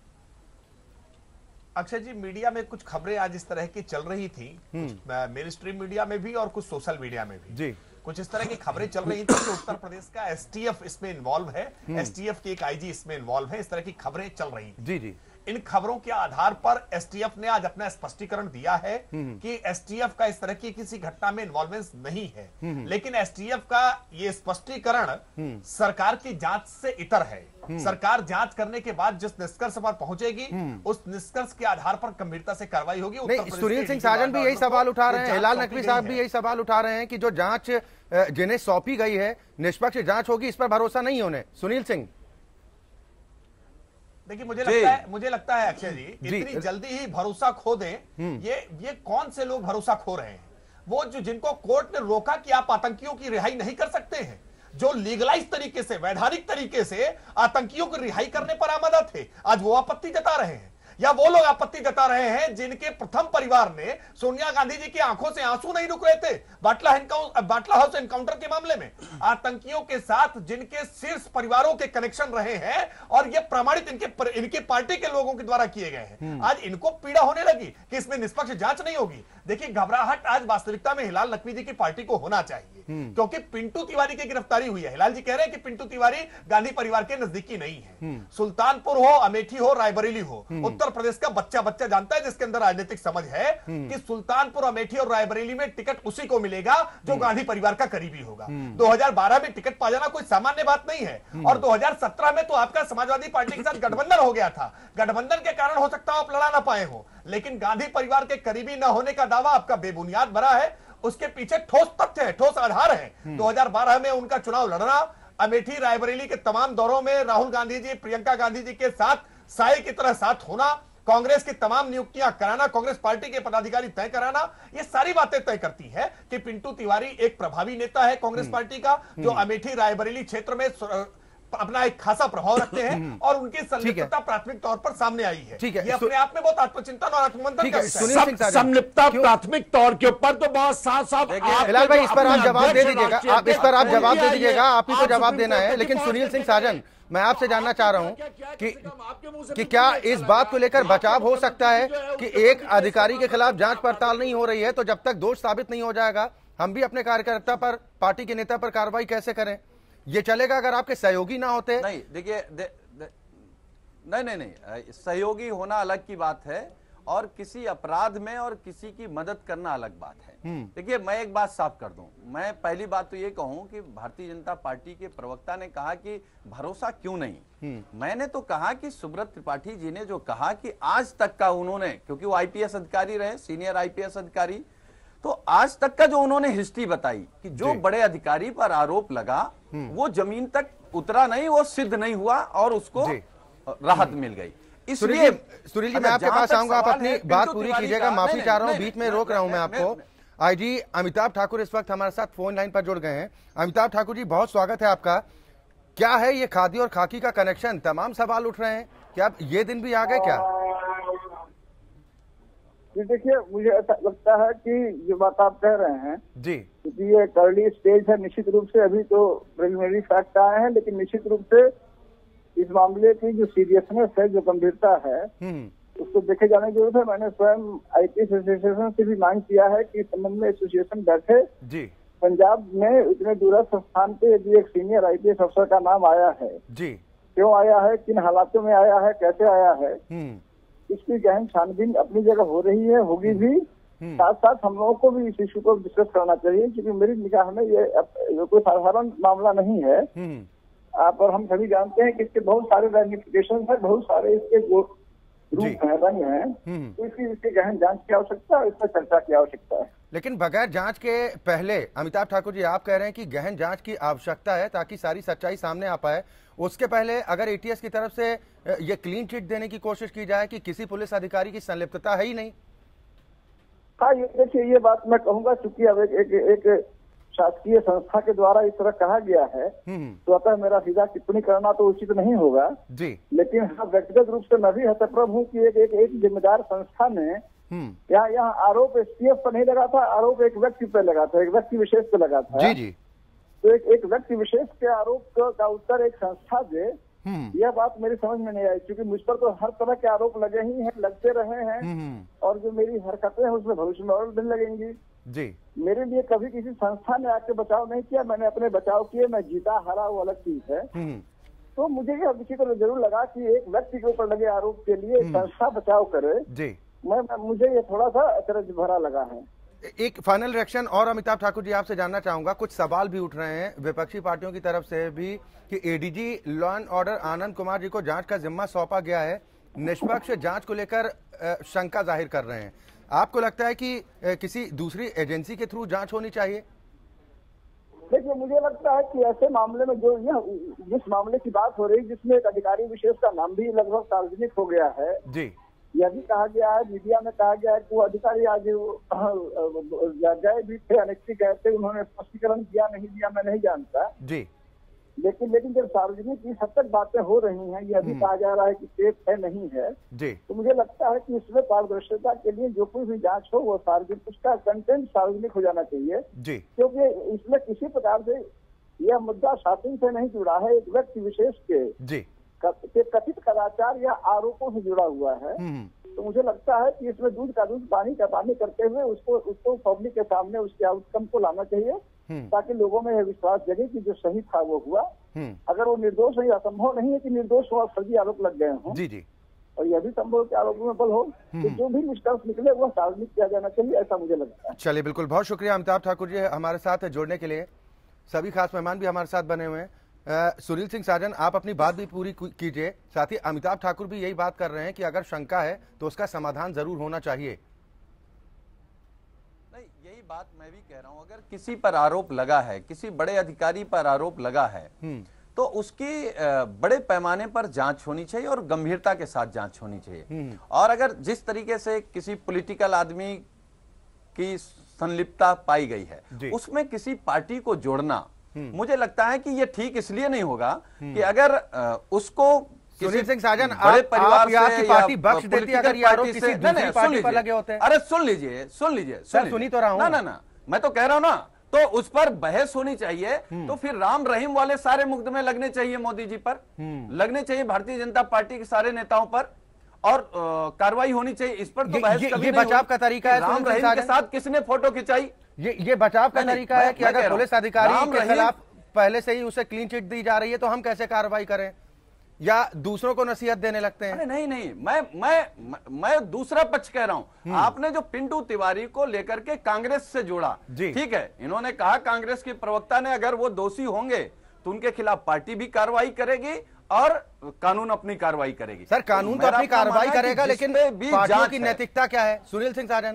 अक्षय जी, मीडिया में कुछ खबरें आज इस तरह की चल रही थी, मेन स्ट्रीम मीडिया में भी और कुछ सोशल मीडिया में भी जी कुछ इस तरह की खबरें चल रही थी कि उत्तर प्रदेश का एसटीएफ इसमें इन्वॉल्व है, एसटीएफ के एक आईजी इसमें इन्वॉल्व है, इस तरह की खबरें चल रही थी। जी जी इन खबरों के आधार पर एसटीएफ ने आज अपना स्पष्टीकरण दिया है कि एसटीएफ का इस तरह की किसी घटना में इन्वॉल्वमेंट नहीं है, लेकिन एसटीएफ का ये स्पष्टीकरण सरकार की जांच से इतर है। सरकार जांच करने के बाद जिस निष्कर्ष पर पहुंचेगी उस निष्कर्ष के आधार पर गंभीरता से कार्रवाई होगी। सुनील सिंह साजन भी यही सवाल उठा रहे हैं, हिलाल नकवी साहब भी यही सवाल उठा रहे हैं कि जो जांच जिन्हें सौंपी गई है निष्पक्ष जांच होगी, इस पर भरोसा नहीं होने। सुनील सिंह, देखिए मुझे लगता है मुझे लगता है अक्षय जी, जी इतनी जल्दी ही भरोसा खो दें, ये ये कौन से लोग भरोसा खो रहे हैं? वो जो जिनको कोर्ट ने रोका कि आप आतंकियों की रिहाई नहीं कर सकते हैं, जो लीगलाइज तरीके से, वैधानिक तरीके से आतंकियों की रिहाई करने पर आमदा थे, आज वो आपत्ति जता रहे हैं। या वो लोग आपत्ति जता रहे हैं जिनके प्रथम परिवार ने सोनिया गांधी जी की आंखों से आंसू नहीं रुक रहे थे बाटला बाटला हाउस एनकाउंटर के मामले में, आतंकियों के साथ जिनके शीर्ष परिवारों के कनेक्शन रहे हैं और ये प्रमाणित इनके इनके पार्टी के लोगों के द्वारा किए गए हैं, आज इनको पीड़ा होने लगी कि इसमें निष्पक्ष जांच नहीं होगी। देखिए, घबराहट आज वास्तविकता में हिलाल नकवी जी की पार्टी को होना चाहिए, क्योंकि पिंटू तिवारी की गिरफ्तारी हुई है। हिलाल जी कह रहे हैं कि पिंटू तिवारी गांधी परिवार के नजदीकी नहीं है। सुल्तानपुर हो, अमेठी हो, रायबरेली हो, उत्तर प्रदेश का बच्चा बच्चा जानता है, जिसके अंदर राजनीतिक समझ है, कि सुल्तानपुर, अमेठी और रायबरेली में टिकट उसी को मिलेगा जो गांधी परिवार का करीबी होगा। दो हज़ार बारह में टिकट पा जाना कोई सामान्य बात नहीं है, और दो हज़ार सत्रह में तो आपका समाजवादी पार्टी के साथ गठबंधन हो गया था। गठबंधन के कारण हो सकता है आप लड़ा ना पाए हो, लेकिन गांधी परिवार के करीबी न होने का दावा आपका बेबुनियाद भरा है। उसके पीछे ठोस तथ्य है, ठोस आधार है। दो हज़ार बारह में उनका चुनाव लड़ना, अमेठी रायबरेली के तमाम दौरों में राहुल गांधी जी, प्रियंका गांधी जी के साथ साए की तरह साथ होना, कांग्रेस की तमाम नियुक्तियां कराना, कांग्रेस पार्टी के पदाधिकारी तय कराना, ये सारी बातें तय करती है कि पिंटू तिवारी एक प्रभावी नेता है कांग्रेस पार्टी का, जो अमेठी रायबरेली क्षेत्र में अपना एक खासा प्रभाव रखते हैं और उनकी संलिप्तता प्राथमिक तौर पर सामने आई है। ये अपने आप में बहुत आत्मचिंतन और आत्ममंथन का विषय है। संलिप्तता प्राथमिक तौर के ऊपर तो बहुत साफ साफ हिलाल भाई, इस पर आप जवाब दे दीजिएगा, आप इस पर आप जवाब दे दीजिएगा, आप ही को जवाब देना है। लेकिन सुनील सिंह साजन, मैं आपसे जानना चाह रहा हूं कि कि क्या इस बात को लेकर बचाव हो सकता है कि एक अधिकारी के खिलाफ जांच पड़ताल नहीं हो रही है तो जब तक दोष साबित नहीं हो जाएगा हम भी अपने कार्यकर्ता पर, पार्टी के नेता पर कार्रवाई कैसे करें? ये चलेगा अगर आपके सहयोगी ना होते? नहीं, देखिए दे, दे, नहीं नहीं नहीं सहयोगी होना अलग की बात है और किसी अपराध में और किसी की मदद करना अलग बात है। देखिए, मैं एक बात साफ कर दूं, मैं पहली बात तो ये कहूं कि भारतीय जनता पार्टी के प्रवक्ता ने कहा कि भरोसा क्यों नहीं, मैंने तो कहा कि सुब्रत त्रिपाठी जी ने जो कहा कि आज तक का उन्होंने, क्योंकि वो आईपीएस अधिकारी रहे, सीनियर आईपीएस अधिकारी, तो आज तक का जो उन्होंने हिस्ट्री बताई कि जो बड़े अधिकारी पर आरोप लगा वो जमीन तक उतरा नहीं, वो सिद्ध नहीं हुआ और उसको राहत मिल गई। इसलिए सुनील जी, मैं आपके पास आऊंगा, आप अपनी बात पूरी कीजिएगा, माफी चाह रहा हूं, बीच में रोक रहा हूं मैं आपको। आईजी अमिताभ ठाकुर इस वक्त हमारे साथ फोन लाइन पर जुड़ गए हैं। अमिताभ ठाकुर जी, बहुत स्वागत है आपका। क्या है ये खादी और खाकी का कनेक्शन? तमाम सवाल उठ रहे हैं, क्या अब ये दिन भी आ गए क्या? जी देखिए, मुझे ऐसा लगता है कि जो बात आप कह रहे हैं जी, क्योंकि ये अर्ली स्टेज है, निश्चित रूप से अभी तो प्रिलिमिनरी फैक्ट आए हैं, लेकिन निश्चित रूप से इस मामले की जो सीरियसनेस है, जो गंभीरता है, उसको देखे जाने की जरूरत है। मैंने स्वयं आईपीएस एसोसिएशन से भी मांग किया है कि इस संबंध में एसोसिएशन बैठे। जी, पंजाब में इतने दूरस्थ स्थान पे यदि एक सीनियर आईपीएस अफसर का नाम आया है, जी, क्यों आया है, किन हालातों में आया है, कैसे आया है, इसकी गहन छानबीन अपनी जगह हो रही है, होगी भी। साथ साथ हम लोगों को भी इस इशू को डिस्कस करना चाहिए, क्योंकि मेरी निगाह में ये कोई साधारण मामला नहीं है। आप और हम सभी जानते हैं कि इसके बहुत सारे रेमिफिकेशन है, बहुत सारे इसके जो रूप हैं, रंग हैं, तो इसकी इसकी गहन जांच की आवश्यकता है, इस पर चर्चा की आवश्यकता है। लेकिन बगैर जांच के पहले, अमिताभ ठाकुर जी, आप कह रहे हैं कि गहन जांच की आवश्यकता है ताकि सारी सच्चाई सामने आ पाए। उसके पहले अगर एटीएस की तरफ से ये क्लीन चिट देने की कोशिश की जाए कि किसी पुलिस अधिकारी की संलिप्तता है ही नहीं। हाँ, ये देखिए, ये बात मैं कहूंगा, चूंकि अब एक, एक, एक शासकीय संस्था के द्वारा इस तरह कहा गया है, तो अतः मेरा सीधा टिप्पणी करना तो उचित नहीं होगा जी। लेकिन हाँ, व्यक्तिगत रूप से मैं भी हतप्रभ हूँ कि एक एक, एक जिम्मेदार संस्था ने यहाँ यहाँ आरोप एसटीएफ पर नहीं लगा था, आरोप एक व्यक्ति पे लगा था, एक व्यक्ति विशेष पे लगा था जी जी। तो एक एक व्यक्ति विशेष के आरोप का उत्तर एक संस्था दे, यह बात मेरी समझ में नहीं आई, क्योंकि मुझ पर तो हर तरह के आरोप लगे ही हैं, लगते रहे हैं, और जो मेरी हरकतें हैं उसमें भविष्य में और भी लगेंगी जी। मेरे लिए कभी किसी संस्था ने आके बचाव नहीं किया, मैंने अपने बचाव किए, मैं जीता हारा वो अलग चीज है। तो मुझे यह किसी को जरूर लगा कि एक व्यक्ति के ऊपर लगे आरोप के लिए संस्था बचाव करे जी। मैं, मैं मुझे ये थोड़ा सा अचरज भरा लगा है। एक फाइनल रिएक्शन और अमिताभ ठाकुर जी आपसे जानना चाहूंगा, कुछ सवाल भी उठ रहे हैं विपक्षी पार्टियों की तरफ से भी कि ADG law and order Anand Kumar ji को जांच का जिम्मा सौंपा गया है, निष्पक्ष जांच को लेकर शंका जाहिर कर रहे हैं। आपको लगता है कि किसी दूसरी एजेंसी के थ्रू जांच होनी चाहिए? देखिए, मुझे लगता है कि ऐसे मामले में जो यह जिस मामले की बात हो रही, जिसमें एक अधिकारी विशेष का नाम भी लगभग सार्वजनिक हो गया है जी, यह भी कहा गया है, मीडिया में कहा गया है कि वो अधिकारी आज गए भी थे, अनेक्सी गए थे, उन्होंने स्पष्टीकरण किया नहीं दिया मैं नहीं जानता जी। लेकिन लेकिन जब सार्वजनिक इस हद तक बातें हो रही हैं, यह भी कहा जा रहा है कि टेप है नहीं है जी, तो मुझे लगता है कि इसमें पारदर्शिता के लिए जो कोई भी जांच हो वो सार्वजनिक, उसका कंटेंट सार्वजनिक हो जाना चाहिए जी। क्योंकि इसमें किसी प्रकार से यह मुद्दा शासन से नहीं जुड़ा है, एक व्यक्ति विशेष के जी के कथित कदाचार या आरोपों से जुड़ा हुआ है। तो मुझे लगता है कि इसमें दूध का दूध पानी का पानी करते हुए उसको उसको पब्लिक के सामने उसके आउटकम को लाना चाहिए, ताकि लोगों में यह विश्वास जगे कि जो सही था वो हुआ। अगर वो निर्दोष है, असंभव नहीं है कि निर्दोष हो और फर्जी आरोप लग गए हों जी जी, और यह भी संभव के आरोपों में बल हो, तो जो भी निष्कर्ष निकले वह सार्वजनिक किया जाना चाहिए, ऐसा मुझे लगता है। चलिए, बिल्कुल, बहुत शुक्रिया अमिताभ ठाकुर जी हमारे साथ जुड़ने के लिए। सभी खास मेहमान भी हमारे साथ बने हुए हैं। सुनील सिंह साजन, आप अपनी बात भी पूरी कीजिए। साथ ही अमिताभ ठाकुर भी यही बात कर रहे हैं कि अगर शंका है तो उसका समाधान जरूर होना चाहिए। नहीं, यही बात मैं भी कह रहा हूं, अगर किसी पर आरोप लगा है, किसी बड़े अधिकारी पर आरोप लगा है, तो उसकी बड़े पैमाने पर जांच होनी चाहिए और गंभीरता के साथ जांच होनी चाहिए। और अगर जिस तरीके से किसी पॉलिटिकल आदमी की संलिप्तता पाई गई है, उसमें किसी पार्टी को जोड़ना, मुझे लगता है कि ये ठीक इसलिए नहीं होगा कि अगर उसको सुनील सिंह साजन बड़े परिवार से पार्टी बख्श देती अगर ये आरोप किसी दूसरी पार्टी पर लगे होते हैं। अरे सुन लीजिए सुन लीजिए सर, सुनी तो रहा हूं। ना ना ना, मैं तो कह रहा हूं ना, तो उस पर बहस होनी चाहिए। तो फिर राम रहीम वाले सारे मुकदमे लगने चाहिए मोदी जी पर, लगने चाहिए भारतीय जनता पार्टी के सारे नेताओं पर, और कार्रवाई होनी चाहिए इस पर। तो बहस कभी ये बचाव का तरीका है राम रहीम के साथ किसने फोटो खिंचाई, ये ये बचाव का तरीका है कि अगर पुलिस अधिकारी के खिलाफ पहले से ही उसे क्लीन चिट दी जा रही है तो हम कैसे कार्रवाई करें, या दूसरों को नसीहत देने लगते हैं? अरे नहीं नहीं, मैं मैं मैं दूसरा पक्ष कह रहा हूं। आपने जो पिंटू तिवारी को लेकर के कांग्रेस से जोड़ा, ठीक है, इन्होंने कहा कांग्रेस की प्रवक्ता ने अगर वो दोषी होंगे तो उनके खिलाफ पार्टी भी कार्रवाई करेगी और कानून अपनी कार्रवाई करेगी। सर, कानून तो अपनी कार्रवाई करेगा, लेकिन पार्टियों की नैतिकता क्या है सुनील सिंह साजन?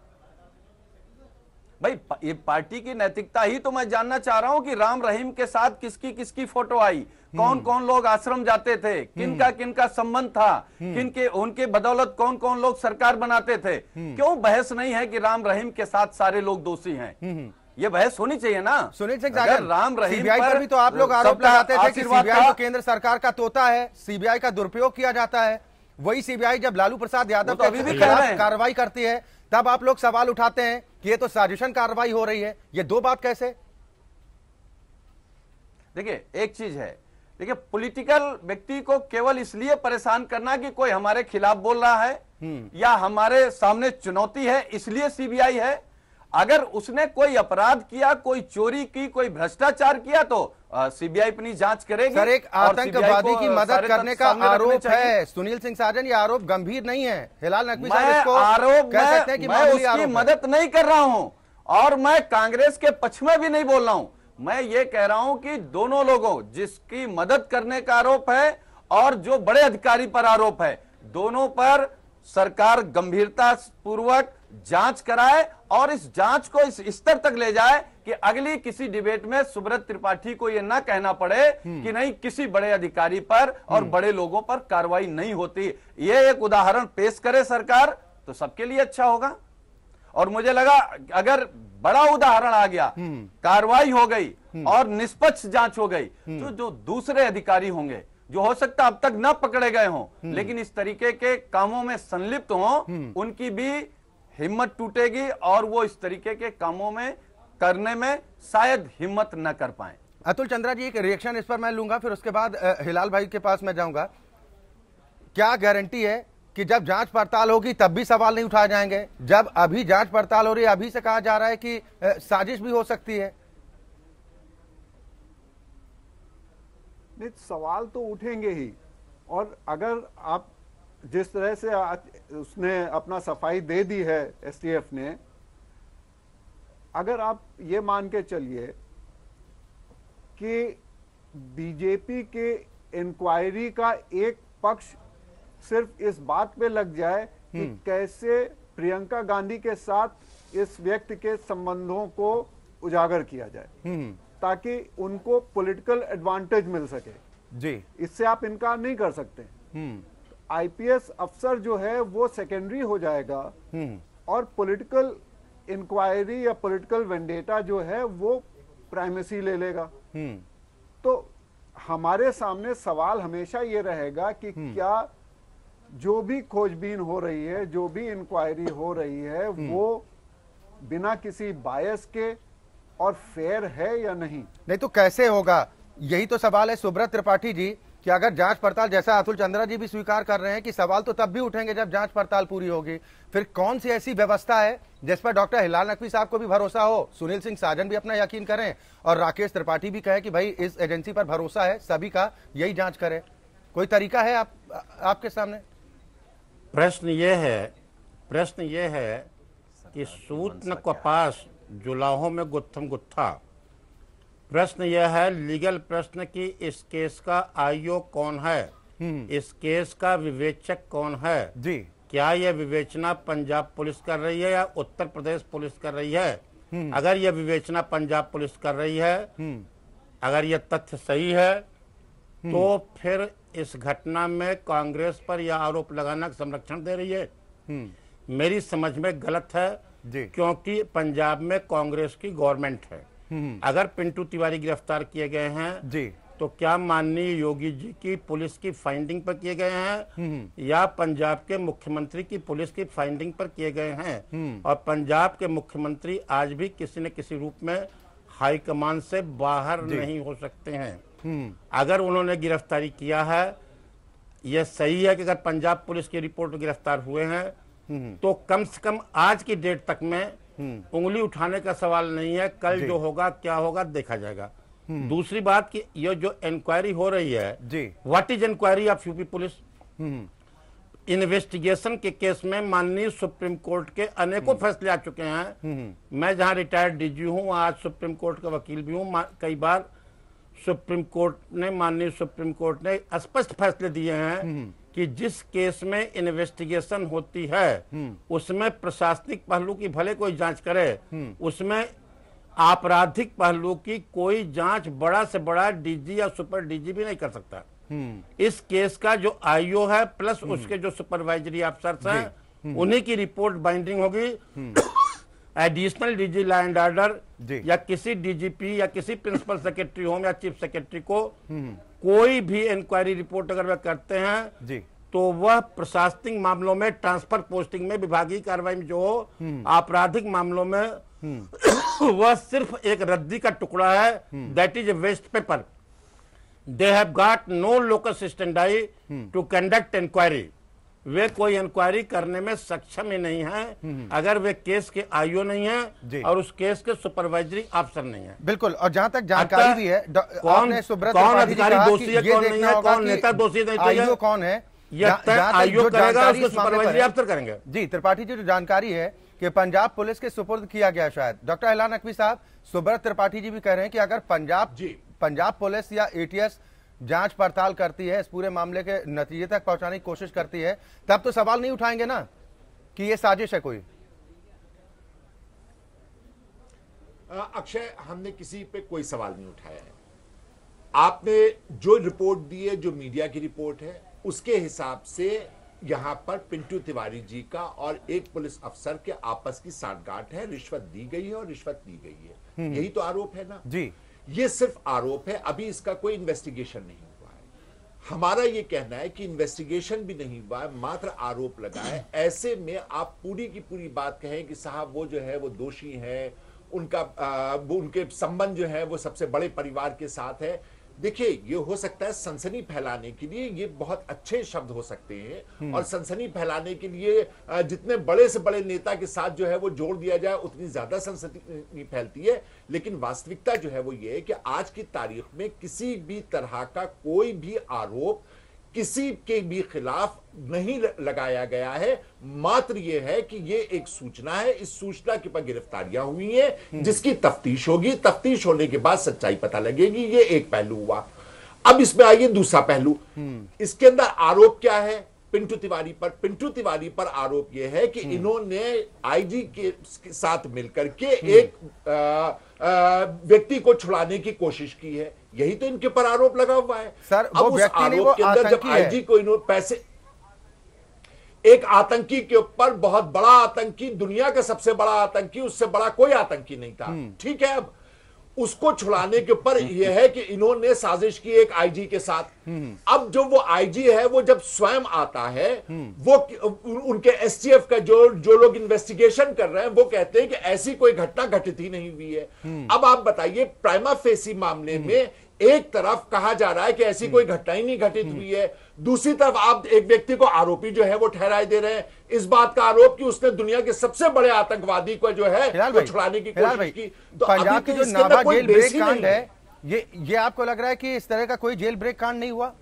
भाई, ये पार्टी की नैतिकता ही तो मैं जानना चाह रहा हूं कि राम रहीम के साथ किसकी किसकी फोटो आई, कौन कौन लोग आश्रम जाते थे, किनका किनका संबंध था, किनके उनके बदौलत कौन कौन लोग सरकार बनाते थे। क्यों बहस नहीं है कि राम रहीम के साथ सारे लोग दोषी हैं? ये बहस होनी चाहिए ना सुनील सिंह साजन। राम रहीम सीबीआई पर भी तो आप लोग आरोप लगाते थे कि सीबीआई तो केंद्र सरकार का तोता है, सीबीआई का दुरुपयोग किया जाता है। वही सीबीआई जब लालू प्रसाद यादव तो के खिलाफ कार्रवाई करती है तब आप लोग सवाल उठाते हैं कि ये तो साजिशन कार्रवाई हो रही है। ये दो बात कैसे? देखिए, एक चीज है, देखिए, पॉलिटिकल व्यक्ति को केवल इसलिए परेशान करना कि कोई हमारे खिलाफ बोल रहा है या हमारे सामने चुनौती है, इसलिए सीबीआई है। अगर उसने कोई अपराध किया, कोई चोरी की, कोई भ्रष्टाचार किया, तो सीबीआई अपनी जांच करेगी। सर, एक आतंकवादी की मदद करने का आरोप है सुनील सिंह साजन, ये आरोप गंभीर नहीं है। हिलाल नकवी साहब इसको आरोप कह सकते हैं कि मैं उसकी मदद नहीं कर रहा हूं और मैं कांग्रेस के पक्ष में भी नहीं बोल रहा हूं। मैं ये कह रहा हूं कि दोनों लोगों, जिसकी मदद करने का आरोप है और जो बड़े अधिकारी पर आरोप है, दोनों पर सरकार गंभीरता पूर्वक जांच कराए और इस जांच को इस स्तर तक ले जाए कि अगली किसी डिबेट में सुब्रत त्रिपाठी को यह ना कहना पड़े कि नहीं, किसी बड़े अधिकारी पर और बड़े लोगों पर कार्रवाई नहीं होती। यह एक उदाहरण पेश करे सरकार, तो सबके लिए अच्छा होगा। और मुझे लगा अगर बड़ा उदाहरण आ गया, कार्रवाई हो गई और निष्पक्ष जांच हो गई, तो जो दूसरे अधिकारी होंगे जो हो सकता अब तक न पकड़े गए हों लेकिन इस तरीके के कामों में संलिप्त हों, उनकी भी हिम्मत टूटेगी और वो इस तरीके के कामों में करने में शायद हिम्मत न कर पाए। अतुल चंद्रा जी, एक रिएक्शन इस पर मैं लूंगा, फिर उसके बाद हिलाल भाई के पास मैं जाऊंगा। क्या गारंटी है कि जब जांच पड़ताल होगी तब भी सवाल नहीं उठाए जाएंगे? जब अभी जांच पड़ताल हो रही है, अभी से कहा जा रहा है कि साजिश भी हो सकती है। नहीं, सवाल तो उठेंगे ही। और अगर आप जिस तरह से उसने अपना सफाई दे दी है एसटीएफ ने, अगर आप ये मान के चलिए कि बीजेपी के इंक्वायरी का एक पक्ष सिर्फ इस बात पे लग जाए कि कैसे प्रियंका गांधी के साथ इस व्यक्ति के संबंधों को उजागर किया जाए ताकि उनको पॉलिटिकल एडवांटेज मिल सके जी, इससे आप इनकार नहीं कर सकते। आईपीएस अफसर जो है वो सेकेंडरी हो जाएगा और पॉलिटिकल इंक्वायरी या पॉलिटिकल वेंडेटा जो है वो प्राइमेसी ले लेगा। तो हमारे सामने सवाल हमेशा ये रहेगा कि क्या जो भी खोजबीन हो रही है, जो भी इंक्वायरी हो रही है, वो बिना किसी बायस के और फेयर है या नहीं? नहीं तो कैसे होगा? यही तो सवाल है सुब्रत त्रिपाठी जी, कि अगर जांच पड़ताल, जैसा अतुल चंद्रा जी भी स्वीकार कर रहे हैं कि सवाल तो तब भी उठेंगे जब जांच पड़ताल पूरी होगी, फिर कौन सी ऐसी व्यवस्था है जिस पर डॉक्टर हिलाल नकवी साहब को भी भरोसा हो, सुनील सिंह साजन भी अपना यकीन करें और राकेश त्रिपाठी भी कहे कि भाई इस एजेंसी पर भरोसा है, सभी का यही जांच करें? कोई तरीका है आप, आपके सामने? प्रश्न ये है प्रश्न ये है कि सूत न कपास जुलाहों में गुत्थम गुत्था। प्रश्न यह है, लीगल प्रश्न कि इस केस का आईओ कौन है, इस केस का विवेचक कौन है जी? क्या यह विवेचना पंजाब पुलिस कर रही है या उत्तर प्रदेश पुलिस कर रही है? अगर यह विवेचना पंजाब पुलिस कर रही है, अगर यह तथ्य सही है, तो फिर इस घटना में कांग्रेस पर यह आरोप लगाना संरक्षण दे रही है, मेरी समझ में गलत है जी। क्योंकि पंजाब में कांग्रेस की गवर्नमेंट है। अगर पिंटू तिवारी गिरफ्तार किए गए हैं जी, तो क्या माननीय योगी जी की पुलिस की फाइंडिंग पर किए गए हैं या पंजाब के मुख्यमंत्री की पुलिस की फाइंडिंग पर किए गए हैं? और पंजाब के मुख्यमंत्री आज भी किसी न किसी रूप में हाईकमान से बाहर नहीं हो सकते हैं। अगर उन्होंने गिरफ्तारी किया है, यह सही है कि अगर पंजाब पुलिस की रिपोर्ट में गिरफ्तार हुए हैं तो कम से कम आज की डेट तक में उंगली उठाने का सवाल नहीं है। कल जो होगा क्या होगा देखा जाएगा। दूसरी बात कि ये जो इंक्वायरी हो रही है जी, what is inquiry of UP police? Investigation के केस में माननीय सुप्रीम कोर्ट के अनेकों फैसले आ चुके हैं। मैं जहां रिटायर्ड डीजी हूं, आज सुप्रीम कोर्ट का वकील भी हूं। कई बार सुप्रीम कोर्ट ने माननीय सुप्रीम कोर्ट ने स्पष्ट फैसले दिए हैं कि जिस केस में इन्वेस्टिगेशन होती है उसमें प्रशासनिक पहलू की भले कोई जांच करे, उसमें आपराधिक पहलू की कोई जांच बड़ा से बड़ा डीजी या सुपर डीजी भी नहीं कर सकता। इस केस का जो आईओ है प्लस उसके जो सुपरवाइजरी अफसर्स हैं उन्हीं की रिपोर्ट बाइंडिंग होगी। Additional DG law and order या किसी डीजीपी या किसी प्रिंसिपल सेक्रेटरी होम या चीफ सेक्रेटरी को कोई भी इंक्वायरी रिपोर्ट अगर वह करते हैं जी, तो वह प्रशासनिक मामलों में ट्रांसफर पोस्टिंग में विभागीय कार्रवाई में जो हो, आपराधिक मामलों में वह सिर्फ एक रद्दी का टुकड़ा है। That is a waste paper. They have got no locus standi to conduct inquiry. वे कोई इंक्वायरी करने में सक्षम ही नहीं है अगर वे केस के आईओ नहीं है और उस केस के सुपरवाइजरी अफसर नहीं है। बिल्कुल। और जहां तक जानकारी भी है, कौन कौन अधिकारी दोषी है, कौन नहीं है, कौन नेता दोषी है, आईओ कौन है, आईओ करेगा, उसको सुपरवाइजरी अफसर करेंगे। जी त्रिपाठी जी, जो जानकारी है कि पंजाब पुलिस के सुपुर्द किया गया, शायद डॉक्टर हिलाल नकवी साहब, सुब्रत त्रिपाठी जी भी कह रहे हैं कि अगर पंजाब पंजाब पुलिस या एटीएस जांच पड़ताल करती है, इस पूरे मामले के नतीजे तक पहुंचाने की कोशिश करती है, तब तो सवाल नहीं उठाएंगे ना कि ये साजिश है कोई? अक्षय, हमने किसी पे कोई सवाल नहीं उठाया है। आपने जो रिपोर्ट दी है, जो मीडिया की रिपोर्ट है, उसके हिसाब से यहां पर पिंटू तिवारी जी का और एक पुलिस अफसर के आपस की साठगांठ है, रिश्वत दी गई है और रिश्वत ली गई है। यही तो आरोप है ना जी। ये सिर्फ आरोप है, अभी इसका कोई इन्वेस्टिगेशन नहीं हुआ है। हमारा ये कहना है कि इन्वेस्टिगेशन भी नहीं हुआ है, मात्र आरोप लगा है। ऐसे में आप पूरी की पूरी बात कहें कि साहब वो जो है वो दोषी है, उनका आ, वो उनके संबंध जो है वो सबसे बड़े परिवार के साथ है। देखिए, ये हो सकता है सनसनी फैलाने के लिए ये बहुत अच्छे शब्द हो सकते हैं, और सनसनी फैलाने के लिए जितने बड़े से बड़े नेता के साथ जो है वो जोड़ दिया जाए उतनी ज्यादा सनसनी फैलती है। लेकिन वास्तविकता जो है वो ये है कि आज की तारीख में किसी भी तरह का कोई भी आरोप किसी के भी खिलाफ नहीं लगाया गया है। मात्र यह है कि यह एक सूचना है, इस सूचना के पर गिरफ्तारियां हुई हैं, जिसकी तफ्तीश होगी। तफ्तीश होने के बाद सच्चाई पता लगेगी। यह एक पहलू हुआ। अब इसमें आइए दूसरा पहलू। इसके अंदर आरोप क्या है पिंटू तिवारी पर? पिंटू तिवारी पर आरोप यह है कि इन्होंने आईजी के साथ मिलकर के एक व्यक्ति को छुड़ाने की कोशिश की है। यही तो इनके पर आरोप लगा हुआ है। सर, अब उस आरोप के अंदर जब आईजी को इन्होंने पैसे, एक आतंकी के ऊपर, बहुत बड़ा आतंकी, दुनिया का सबसे बड़ा आतंकी, उससे बड़ा कोई आतंकी नहीं था, ठीक है। अब उसको छुड़ाने के ऊपर यह है कि इन्होंने साजिश की एक आईजी के साथ। अब जो वो आईजी है वो जब स्वयं आता है, वो उनके एसटीएफ का जो जो लोग इन्वेस्टिगेशन कर रहे हैं वो कहते हैं कि ऐसी कोई घटना घटित ही नहीं हुई है। अब आप बताइए, प्राइमा फेसी मामले में एक तरफ कहा जा रहा है कि ऐसी कोई घटना ही नहीं घटित हुई है, दूसरी तरफ आप एक व्यक्ति को आरोपी जो है वो ठहराए दे रहे हैं इस बात का आरोप कि उसने दुनिया के सबसे बड़े आतंकवादी को जो है वो छुड़ाने की कोशिश की। तो पंजाब की जो नाभा जेल ब्रेक कांड है, ये ये आपको लग रहा है कि इस तरह का कोई जेल ब्रेक कांड नहीं हुआ?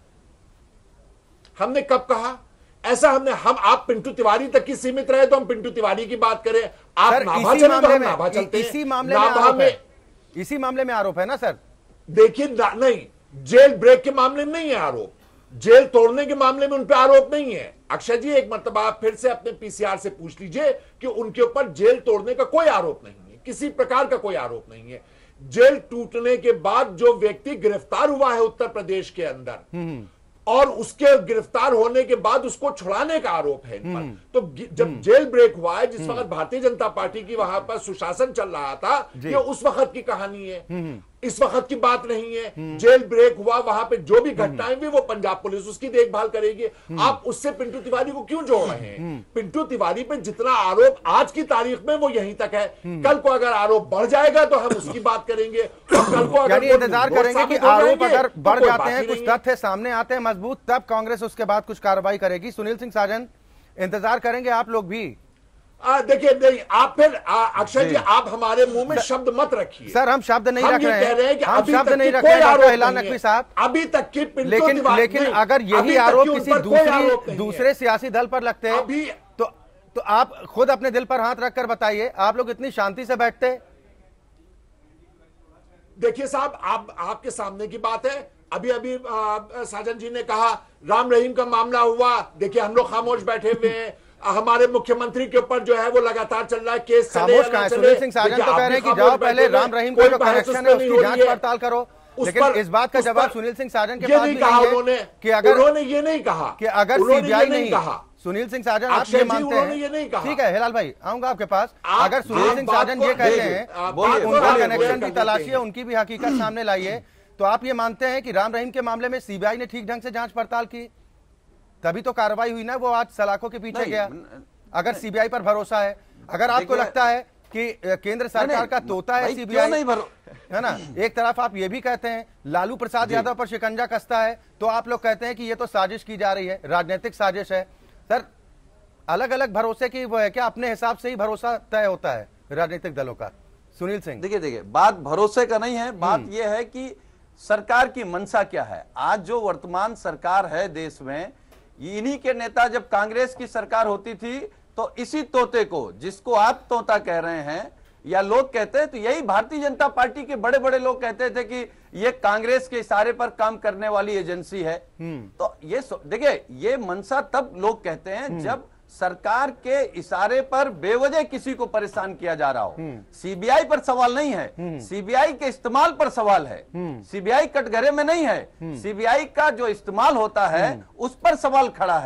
हमने कब कहा ऐसा? हमने हम आप पिंटू तिवारी तक की सीमित रहे तो हम पिंटू तिवारी की बात करें, आप नाभा चले तो हम नाभा चलते हैं। इसी मामले में आरोप है, इसी मामले में आरोप है ना सर? देखिए, नहीं, जेल ब्रेक के मामले में नहीं है आरोप, जेल तोड़ने के मामले में उन पे आरोप नहीं है। अक्षय जी, एक मरतबा आप फिर से अपने पीसीआर से पूछ लीजिए कि उनके ऊपर जेल तोड़ने का कोई आरोप नहीं है, किसी प्रकार का कोई आरोप नहीं है। जेल टूटने के बाद जो व्यक्ति गिरफ्तार हुआ है उत्तर प्रदेश के अंदर, और उसके गिरफ्तार होने के बाद उसको छुड़ाने का आरोप है इन पर। तो जब जेल ब्रेक हुआ है, जिस वक्त भारतीय जनता पार्टी की वहां पर सुशासन चल रहा था, ये उस वक्त की कहानी है, इस वक्त की बात नहीं है। जेल ब्रेक हुआ, वहां पे जो भी घटनाएं हुई वो पंजाब पुलिस उसकी देखभाल करेगी। आप उससे पिंटू तिवारी को क्यों जोड़ रहे हैं? पिंटू तिवारी पे जितना आरोप आज की तारीख में वो यहीं तक है, कल को अगर आरोप बढ़ जाएगा तो हम उसकी बात करेंगे, और कल को अगर इंतजार करेंगे कि आरोप अगर बढ़ जाते हैं, कुछ तथ्य सामने आते हैं मजबूत, तब कांग्रेस उसके बाद कुछ कार्रवाई करेगी। सुनील सिंह साजन, इंतजार करेंगे आप लोग भी? देखिए, नहीं, आप फिर अक्षय जी, आप हमारे मुंह में शब्द मत रखिए। सर, हम शब्द नहीं रख रहे हैं, हैं कि हम अभी शब्द तक नहीं रख कोई रहे हैं आरोप हिलाल नहीं नकवी साहब, अभी तक की पिंटू लेकिन तिवारी लेकिन नहीं, अगर यही अभी तक आरोप की उन किसी पर कोई आरोप दूसरी नहीं दूसरे है। सियासी दल पर लगते हैं अभी तो तो आप खुद अपने दिल पर हाथ रखकर बताइए, आप लोग इतनी शांति से बैठते? देखिए साहब, आप आपके सामने की बात है। अभी अभी साजन जी ने कहा राम रहीम का मामला हुआ, देखिए हम लोग खामोश बैठे हुए हैं। हमारे मुख्यमंत्री के ऊपर जो है वो लगातार चल रहा है केस, खामोश कहां है? सुनील सिंह साजन तो कह रहे हैं कि जाओ पहले राम रहीम का जो कनेक्शन है उसकी जांच पड़ताल करो, लेकिन इस बात का जवाब सुनील सिंह साजन के पास भी नहीं है कि अगर उन्होंने ये नहीं कहा कि अगर सीबीआई नहीं कहा। सुनील सिंह साजन आप ये मानते हैं? ये नहीं कहा। ठीक है हिलाल भाई, आऊंगा आपके पास। अगर सुनील सिंह साजन ये कहते हैं कि उनका कनेक्शन की तलाशी है, उनकी भी हकीकत सामने लाइए, तो आप ये मानते हैं कि राम रहीम के मामले में सीबीआई ने ठीक ढंग से जांच पड़ताल की, तभी तो कार्रवाई हुई ना, वो आज सलाखों के पीछे गया? अगर सीबीआई पर भरोसा है, अगर आपको लगता है कि केंद्र सरकार का तोता है सीबीआई, है ना, एक तरफ आप ये भी कहते हैं लालू प्रसाद यादव पर शिकंजा कसता है, तो आप लोग कहते हैं कि ये तो साजिश की जा रही है, राजनीतिक साजिश है। सर, अलग अलग भरोसे की वो है क्या? अपने हिसाब से ही भरोसा तय होता है राजनीतिक दलों का? सुनील सिंह, देखिए देखिए बात भरोसे का नहीं है, बात यह है कि सरकार की मंशा क्या है। आज जो वर्तमान सरकार है देश में, इन्हीं के नेता, जब कांग्रेस की सरकार होती थी तो इसी तोते को, जिसको आप तोता कह रहे हैं या लोग कहते हैं, तो यही भारतीय जनता पार्टी के बड़े बड़े लोग कहते थे कि ये कांग्रेस के इशारे पर काम करने वाली एजेंसी है। तो ये देखिए, ये मंशा तब लोग कहते हैं जब सरकार के इशारे पर बेवजह किसी को परेशान किया जा रहा हो। सीबीआई पर सवाल नहीं है, सीबीआई के इस्तेमाल पर सवाल है। सीबीआई कटघरे में नहीं है, सीबीआई का जो इस्तेमाल होता है उस पर सवाल खड़ा है।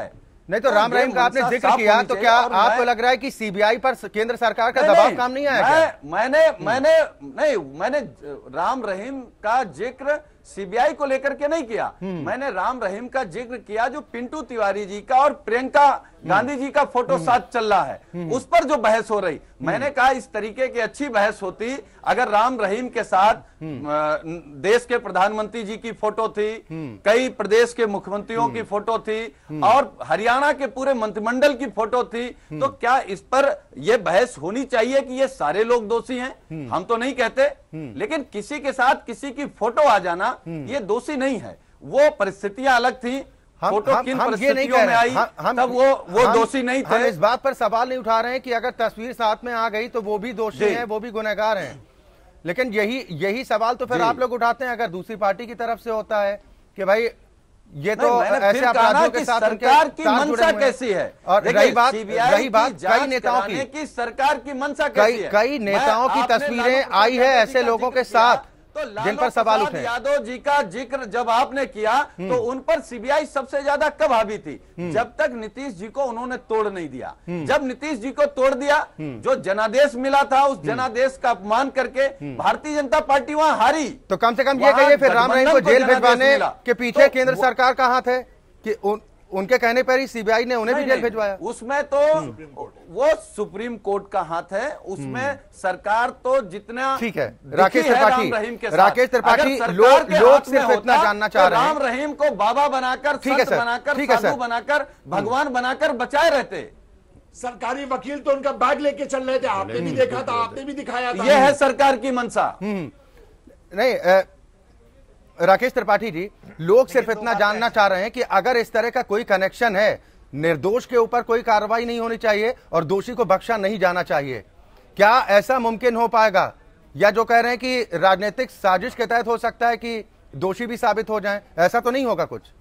नहीं तो राम रहीम का आपने जिक्र किया, तो क्या आपको लग रहा है कि सीबीआई पर केंद्र सरकार का दबाव काम नहीं आया? मैं, मैंने मैंने नहीं मैंने राम रहीम का जिक्र सीबीआई को लेकर के नहीं किया, मैंने राम रहीम का जिक्र किया जो पिंटू तिवारी जी का और प्रियंका गांधी जी का फोटो साथ चल रहा है, उस पर जो बहस हो रही। मैंने कहा इस तरीके की अच्छी बहस होती अगर राम रहीम के साथ देश के प्रधानमंत्री जी की फोटो थी, कई प्रदेश के मुख्यमंत्रियों की फोटो थी और हरियाणा के पूरे मंत्रिमंडल की फोटो थी, तो क्या इस पर यह बहस होनी चाहिए कि ये सारे लोग दोषी हैं? हम तो नहीं कहते, लेकिन किसी के साथ किसी की फोटो आ जाना ये दोषी नहीं है। वो परिस्थितियां अलग थी, फोटो हम, किन हम परिस्थितियों में आई हम, हम, तब वो वो हम, दोषी नहीं थे। हम इस बात पर सवाल नहीं उठा रहे हैं कि अगर तस्वीर साथ में आ गई तो वो भी दोषी हैं, वो भी गुनहगार हैं, लेकिन यही यही सवाल तो फिर आप लोग उठाते हैं अगर दूसरी पार्टी की तरफ से होता है कि भाई ये तो ऐसे अपराधियों के साथ सरकार की मंशा कैसी है। और रही बात रही बात कई नेताओं की, की सरकार की मंशा कैसी है, कई नेताओं की तस्वीरें आई है ऐसे लोगों के साथ तो जिन पर सवाल उठे। यादव जी का जिक्र जब आपने किया तो उन पर सीबीआई सबसे ज्यादा कब हावी थी? जब तक नीतीश जी को उन्होंने तोड़ नहीं दिया। जब नीतीश जी को तोड़ दिया, जो जनादेश मिला था उस जनादेश का अपमान करके भारतीय जनता पार्टी वहां हारी। तो कम से कम ये कहिए फिर राम रहीम को जेल भिजवाने के पीछे केंद्र सरकार का हाथ है कि उन उनके कहने पर ही सीबीआई ने उन्हें भी जेल भिजवाया? उसमें तो वो सुप्रीम कोर्ट का हाथ है, उसमें सरकार तो जितना ठीक है। राकेश त्रिपाठी राकेश त्रिपाठी लोग लोग सिर्फ इतना जानना चाह रहे हैं, राम रहीम को बाबा बनाकर, संत बनाकर, साधु बनाकर, भगवान बनाकर बचाए रहते। सरकारी वकील तो उनका बैग लेके चल रहे थे, आपने भी देखा था, आपने भी दिखाया था। यह है सरकार की मंशा। नहीं राकेश त्रिपाठी जी, लोग सिर्फ इतना जानना चाह रहे हैं कि अगर इस तरह का कोई कनेक्शन है, निर्दोष के ऊपर कोई कार्रवाई नहीं होनी चाहिए और दोषी को बख्शा नहीं जाना चाहिए, क्या ऐसा मुमकिन हो पाएगा? या जो कह रहे हैं कि राजनीतिक साजिश के तहत हो सकता है कि दोषी भी साबित हो जाएं, ऐसा तो नहीं होगा कुछ?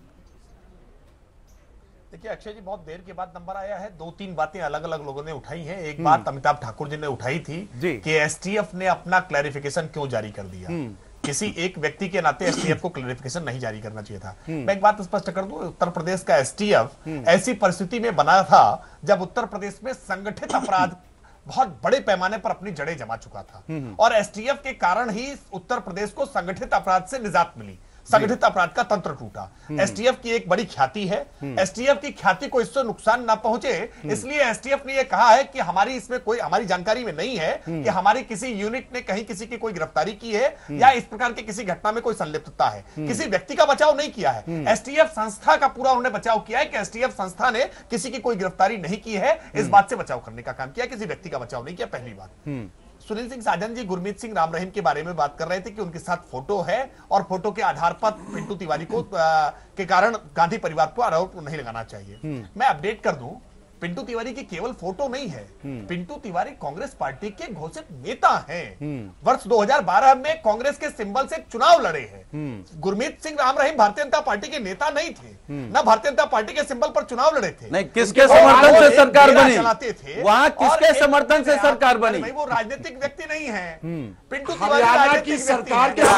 देखिए अक्षय जी, बहुत देर के बाद नंबर आया है, दो तीन बातें अलग अलग लोगों ने उठाई हैं। एक बात अमिताभ ठाकुर जी ने उठाई थी कि एसटीएफ ने अपना क्लैरिफिकेशन क्यों जारी कर दिया। किसी एक व्यक्ति के नाते एसटीएफ को क्लैरिफिकेशन नहीं जारी करना चाहिए था। मैं एक बात स्पष्ट कर दूं, उत्तर प्रदेश का एसटीएफ ऐसी परिस्थिति में बना था जब उत्तर प्रदेश में संगठित अपराध बहुत बड़े पैमाने पर अपनी जड़ें जमा चुका था और एसटीएफ के कारण ही उत्तर प्रदेश को संगठित अपराध से निजात मिली, संगठित अपराध का तंत्र टूटा। एसटीएफ की एक बड़ी ख्याति है, एसटीएफ की ख्याति को इससे नुकसान ना पहुंचे इसलिए एसटीएफ ने यह कहा है कि हमारी इसमें कोई हमारी जानकारी में नहीं है कि हमारी किसी यूनिट ने कहीं किसी की कोई गिरफ्तारी की है या इस प्रकार की किसी घटना में कोई संलिप्तता है। किसी व्यक्ति का बचाव नहीं किया है, एसटीएफ संस्था का पूरा उन्होंने बचाव किया है कि एसटीएफ संस्था ने किसी की कोई गिरफ्तारी नहीं की है, इस बात से बचाव करने का काम किया, किसी व्यक्ति का बचाव नहीं किया। पहली बात। सुनील सिंह साजन जी गुरमीत सिंह राम रहीम के बारे में बात कर रहे थे कि उनके साथ फोटो है और फोटो के आधार पर पिंटू तिवारी को आ, के कारण गांधी परिवार को आरोप नहीं लगाना चाहिए। मैं अपडेट कर दूं, पिंटू तिवारी की केवल फोटो नहीं है, पिंटू तिवारी कांग्रेस पार्टी के घोषित नेता हैं। वर्ष दो हज़ार बारह में कांग्रेस के सिंबल से चुनाव लड़े हैं। गुरमीत सिंह राम रहीम भारतीय जनता पार्टी के नेता नहीं थे, ना भारतीय जनता पार्टी के सिंबल पर चुनाव लड़े थे। नहीं, किसके समर्थन से सरकार बनी? चलाते थे वहां किसके समर्थन से सरकार बनी? वो राजनीतिक व्यक्ति नहीं है। पिंटू तिवारी की सरकार के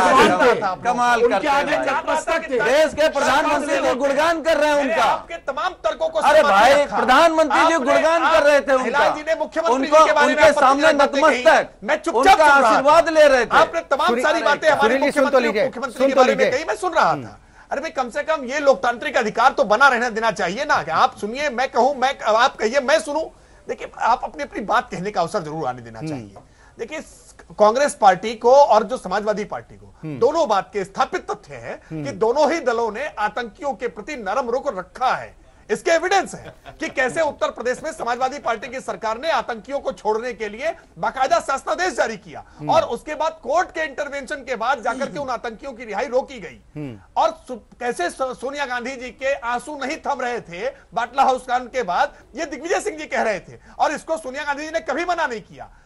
कमाल करते हैं, देश के प्रधानमंत्री को गुणगान कर रहे हैं उनका। आपके तमाम तर्कों को अरे भाई, प्रधानमंत्री जी गुणगान कर रहे थे उनका, उनको उनके सामने नतमस्तक, मैं चुपचाप आशीर्वाद ले रहे थे। आपने तमाम सारी बातें हमारे मुख्यमंत्री मुख्यमंत्री के बारे में कही, मैं सुन रहा था। अरे भाई, कम से कम ये लोकतांत्रिक अधिकार तो बना रहने देना चाहिए ना, कि आप सुनिए, मैं कहूं, मैं आप कहिए, मैं सुनूं। देखिए, आप अपनी अपनी बात कहने का अवसर जरूर आने देना चाहिए। देखिए, कांग्रेस पार्टी को और जो समाजवादी पार्टी को, दोनों बात के स्थापित तथ्य है कि दोनों ही दलों ने आतंकियों के प्रति नरम रुख रखा है। इसके एविडेंस है कि कैसे उत्तर प्रदेश में समाजवादी पार्टी की सरकार ने आतंकियों को छोड़ने के लिए बाकायदा शासनादेश जारी किया और उसके बाद कोर्ट के इंटरवेंशन के बाद जाकर के उन आतंकियों की रिहाई रोकी गई। और कैसे सोनिया गांधी जी के आंसू नहीं थम रहे थे बाटला हाउस कांड के बाद, ये दिग्विजय सिंह जी कह रहे थे और इसको सोनिया गांधी जी ने कभी मना नहीं किया।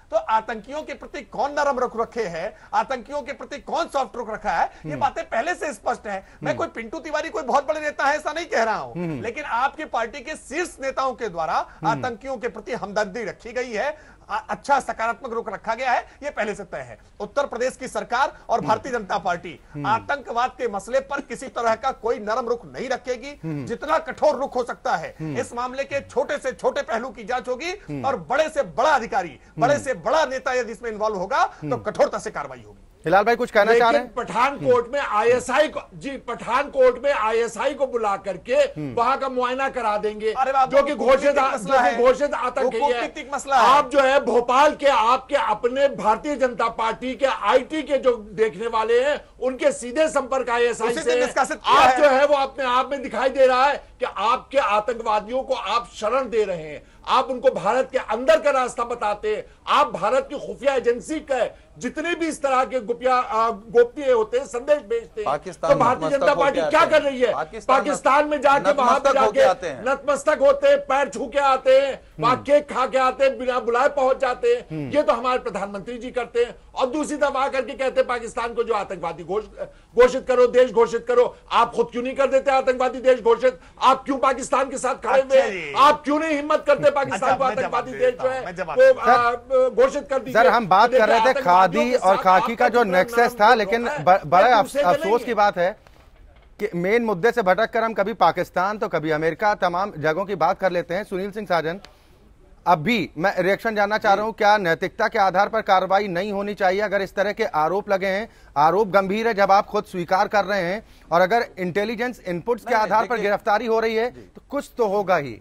तो आतंकियों के प्रति कौन नरम रुख रखे हैं, आतंकियों के प्रति कौन सॉफ्ट रुख रखा है, ये बातें पहले से स्पष्ट है। मैं कोई पिंटू तिवारी कोई बहुत बड़े नेता है ऐसा नहीं कह रहा हूं, लेकिन आपकी पार्टी के शीर्ष नेताओं के द्वारा आतंकियों के प्रति हमदर्दी रखी गई है, अच्छा सकारात्मक रुख रखा गया है, यह पहले से तय है। उत्तर प्रदेश की सरकार और भारतीय जनता पार्टी आतंकवाद के मसले पर किसी तरह का कोई नरम रुख नहीं रखेगी। जितना कठोर रुख हो सकता है, इस मामले के छोटे से छोटे पहलू की जांच होगी और बड़े से बड़ा अधिकारी, बड़े से बड़ा नेता यदि इसमें इन्वॉल्व होगा तो कठोरता से कार्रवाई होगी। हिलाल भाई कुछ कहना चाह रहे हैं? पठानकोट में आईएसआई को जी पठानकोट में आईएसआई को बुला करके वहां का मुआयना करा देंगे, जो कि घोषित घोषित आतंकी है। मसला आप जो है भोपाल के आपके अपने भारतीय जनता पार्टी के आईटी के जो देखने वाले हैं उनके सीधे संपर्क आईएसआई से आप जो है वो अपने आप में दिखाई दे रहा है कि आपके आतंकवादियों को आप शरण दे रहे हैं, आप उनको भारत के अंदर का रास्ता बताते हैं, आप भारत की खुफिया एजेंसी का जितने भी इस तरह के गुपिया गोपनीय होते हैं संदेश भेजते हैं। तो भारतीय जनता पार्टी क्या कर रही है? पाकिस्तान में जाके वहां पर जाके नतमस्तक होते हैं, पैर छू के आते हैं, वहां केक खा के आते हैं, बिना बुलाए पहुंच जाते हैं। ये तो हमारे प्रधानमंत्री जी करते हैं। और दूसरी तरफ आकर के कहते हैं पाकिस्तान को जो आतंकवादी घोषित करो, देश घोषित करो। आप खुद क्यों नहीं कर देते आतंकवादी देश घोषित? आप क्यों पाकिस्तान के साथ खड़े हुए हैं? आप क्यों नहीं हिम्मत करते पाकिस्तान को आतंकवादी देश जो है वो घोषित कर दीजिए? सर हम बात कर रहे थे खादी और खाकी का जो नेक्सस था, लेकिन बड़ा अफसोस की बात है कि मेन मुद्दे से भटक कर हम कभी पाकिस्तान तो कभी अमेरिका, तमाम जगहों की बात कर लेते हैं। सुनील सिंह साजन, अब भी मैं रिएक्शन जानना चाह रहा हूं, क्या नैतिकता के आधार पर कार्रवाई नहीं होनी चाहिए? अगर इस तरह के आरोप लगे हैं, आरोप गंभीर है जब आप खुद स्वीकार कर रहे हैं, और अगर इंटेलिजेंस इनपुट्स के आधार पर गिरफ्तारी हो रही है तो कुछ तो होगा ही।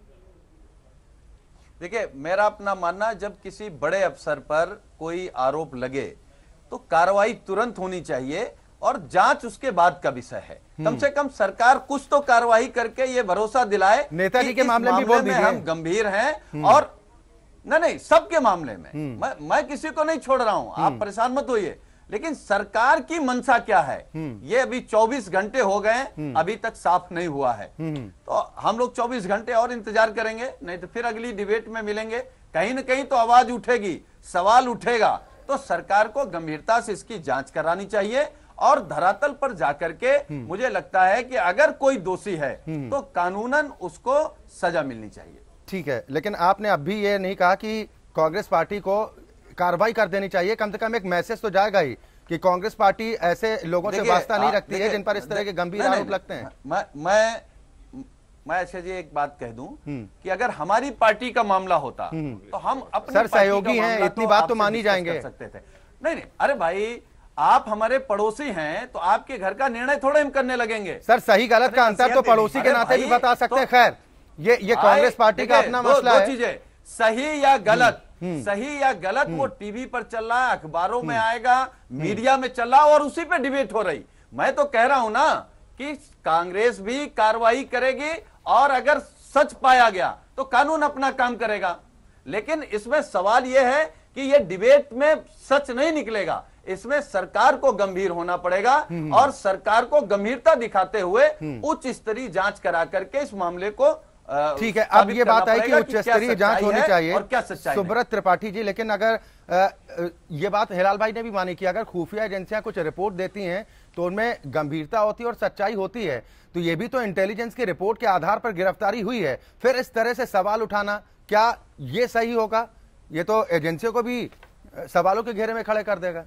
देखिए, मेरा अपना मानना, जब किसी बड़े अफसर पर कोई आरोप लगे तो कार्रवाई तुरंत होनी चाहिए और जांच उसके बाद का विषय है। कम से कम सरकार कुछ तो कार्रवाई करके ये भरोसा दिलाए नेताजी के मामले में, मामले में हम गंभीर हैं। और नहीं नहीं सबके मामले में मैं मैं किसी को नहीं छोड़ रहा हूं, आप परेशान मत होइए, लेकिन सरकार की मंशा क्या है ये अभी चौबीस घंटे हो गए, अभी तक साफ नहीं हुआ है। तो हम लोग चौबीस घंटे और इंतजार करेंगे, नहीं तो फिर अगली डिबेट में मिलेंगे। कहीं ना कहीं तो आवाज उठेगी, सवाल उठेगा, तो सरकार को गंभीरता से इसकी जांच करानी चाहिए और धरातल पर जाकर के मुझे लगता है कि अगर कोई दोषी है तो कानूनन उसको सजा मिलनी चाहिए। ठीक है, लेकिन आपने अभी ये नहीं कहा कि कांग्रेस पार्टी को कार्रवाई कर देनी चाहिए। कम से कम एक मैसेज तो जाएगा ही कि कांग्रेस पार्टी ऐसे लोगों से वास्ता नहीं रखती है जिन पर इस तरह के गंभीर आरोप लगते हैं। मैं मैं मैं ऐसे जी एक बात कह दूं कि अगर हमारी पार्टी का मामला होता तो हम अपनी सर सहयोगी हैं, इतनी बात तो मानी जाएंगे। सकते थे। नहीं नहीं, अरे भाई आप हमारे पड़ोसी हैं तो आपके घर का निर्णय थोड़े हम करने लगेंगे। सर सही गलत का अंतर तो पड़ोसी के नाते भी बता सकते हैं। खैर ये ये कांग्रेस पार्टी का अपना मसला है। दो चीजें, सही या गलत, सही या गलत वो टीवी पर चल रहा है, अखबारों में आएगा, मीडिया में चल रहा और उसी पे डिबेट हो रही। मैं तो कह रहा हूं ना कि कांग्रेस भी कार्रवाई करेगी और अगर सच पाया गया तो कानून अपना काम करेगा। लेकिन इसमें सवाल यह है कि यह डिबेट में सच नहीं निकलेगा, इसमें सरकार को गंभीर होना पड़ेगा और सरकार को गंभीरता दिखाते हुए उच्च स्तरीय जांच करा करके इस मामले को ठीक है। अब ये बात है कि उच्च स्तरीय जांच होनी चाहिए और क्या सच्चाई। सुब्रत त्रिपाठी जी, लेकिन अगर आ, ये बात हिलाल भाई ने भी मानी कि अगर खुफिया एजेंसियां कुछ रिपोर्ट देती हैं तो उनमें गंभीरता होती है और सच्चाई होती है, तो ये भी तो इंटेलिजेंस की रिपोर्ट के आधार पर गिरफ्तारी हुई है। फिर इस तरह से सवाल उठाना क्या ये सही होगा? ये तो एजेंसियों को भी सवालों के घेरे में खड़े कर देगा।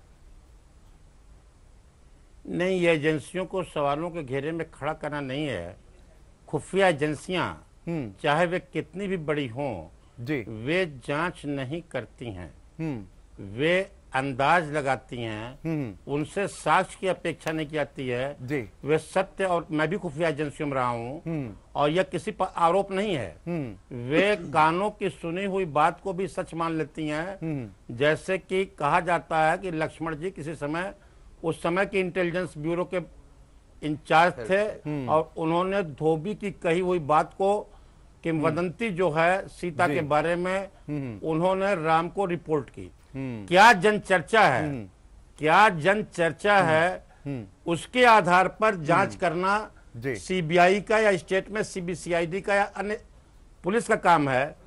नहीं, ये एजेंसियों को सवालों के घेरे में खड़ा करना नहीं है। खुफिया एजेंसियां चाहे वे कितनी भी बड़ी हों जी, वे जांच नहीं करती हैं, वे अंदाज लगाती हैं, उनसे साक्ष्य की अपेक्षा नहीं की जाती है जी। वे सत्य, और मैं भी खुफिया एजेंसियों में रहा हूँ और यह किसी पर आरोप नहीं है, वे कानों की सुनी हुई बात को भी सच मान लेती हैं। जैसे कि कहा जाता है कि लक्ष्मण जी किसी समय उस समय के इंटेलिजेंस ब्यूरो के इंचार्ज थे और उन्होंने धोबी की कही हुई बात को, किंवदंती जो है सीता के बारे में, उन्होंने राम को रिपोर्ट की। क्या जन चर्चा है, क्या जन चर्चा है, उसके आधार पर जांच करना सीबीआई का या स्टेट में सीबीसीआईडी का या अन्य पुलिस का काम है।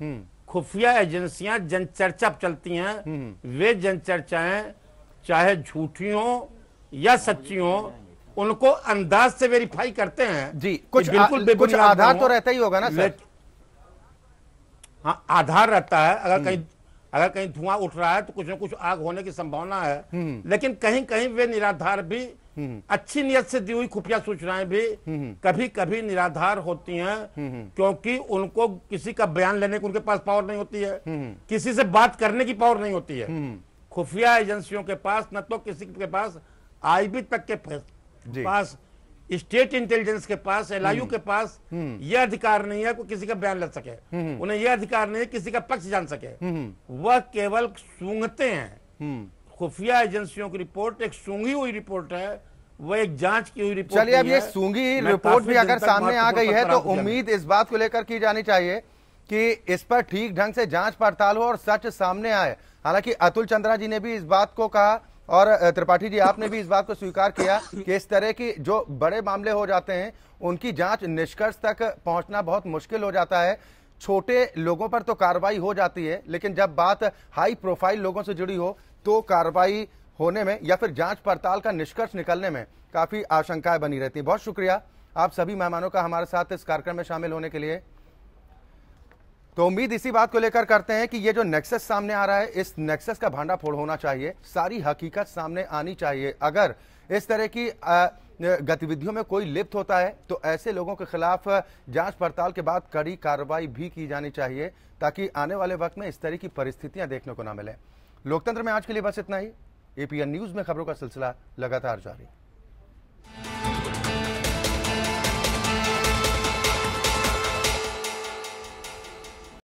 खुफिया एजेंसियां जनचर्चा चलती हैं, वे जनचर्चाएं चाहे झूठी हो या सच्ची हो, उनको अंदाज से वेरीफाई करते हैं जी। कुछ बिल्कुल आ, कुछ आधार तो रहता ही होगा ना सर? हाँ, आधार रहता है। अगर कहीं अगर कहीं धुआं उठ रहा है तो कुछ न कुछ आग होने की संभावना है, लेकिन कहीं कहीं वे निराधार भी, अच्छी नियत से दी हुई खुफिया सूचनाएं भी कभी कभी निराधार होती हैं, क्योंकि उनको किसी का बयान लेने की उनके पास पावर नहीं होती है, किसी से बात करने की पावर नहीं होती है। खुफिया एजेंसियों के पास न तो किसी के पास आईबी तक के पास, स्टेट इंटेलिजेंस के पास, एलआईयू के पास यह अधिकार नहीं है कि किसी का बयान ले सके, उन्हें यह अधिकार नहीं है किसी का पक्ष जान सके। वह केवल सूंघते हैं। खुफिया एजेंसियों की रिपोर्ट एक सूंघी हुई रिपोर्ट है, वह एक जांच की हुई रिपोर्ट। चलिए, अब ये सूंघी रिपोर्ट भी अगर सामने आ गई है तो उम्मीद इस बात को लेकर की जानी चाहिए कि इस पर ठीक ढंग से जांच पड़ताल हो और सच सामने आए। हालांकि अतुल चंद्रा जी ने भी इस बात को कहा और त्रिपाठी जी आपने भी इस बात को स्वीकार किया कि इस तरह की जो बड़े मामले हो जाते हैं उनकी जांच निष्कर्ष तक पहुंचना बहुत मुश्किल हो जाता है। छोटे लोगों पर तो कार्रवाई हो जाती है, लेकिन जब बात हाई प्रोफाइल लोगों से जुड़ी हो तो कार्रवाई होने में या फिर जांच पड़ताल का निष्कर्ष निकलने में काफी आशंकाएं बनी रहती हैं। बहुत शुक्रिया आप सभी मेहमानों का हमारे साथ इस कार्यक्रम में शामिल होने के लिए। तो उम्मीद इसी बात को लेकर करते हैं कि ये जो नेक्सस सामने आ रहा है, इस नेक्सस का भांडाफोड़ होना चाहिए, सारी हकीकत सामने आनी चाहिए। अगर इस तरह की गतिविधियों में कोई लिप्त होता है तो ऐसे लोगों के खिलाफ जांच पड़ताल के बाद कड़ी कार्रवाई भी की जानी चाहिए, ताकि आने वाले वक्त में इस तरह की परिस्थितियां देखने को ना मिले। लोकतंत्र में आज के लिए बस इतना ही। एपीएन न्यूज में खबरों का सिलसिला लगातार जारी।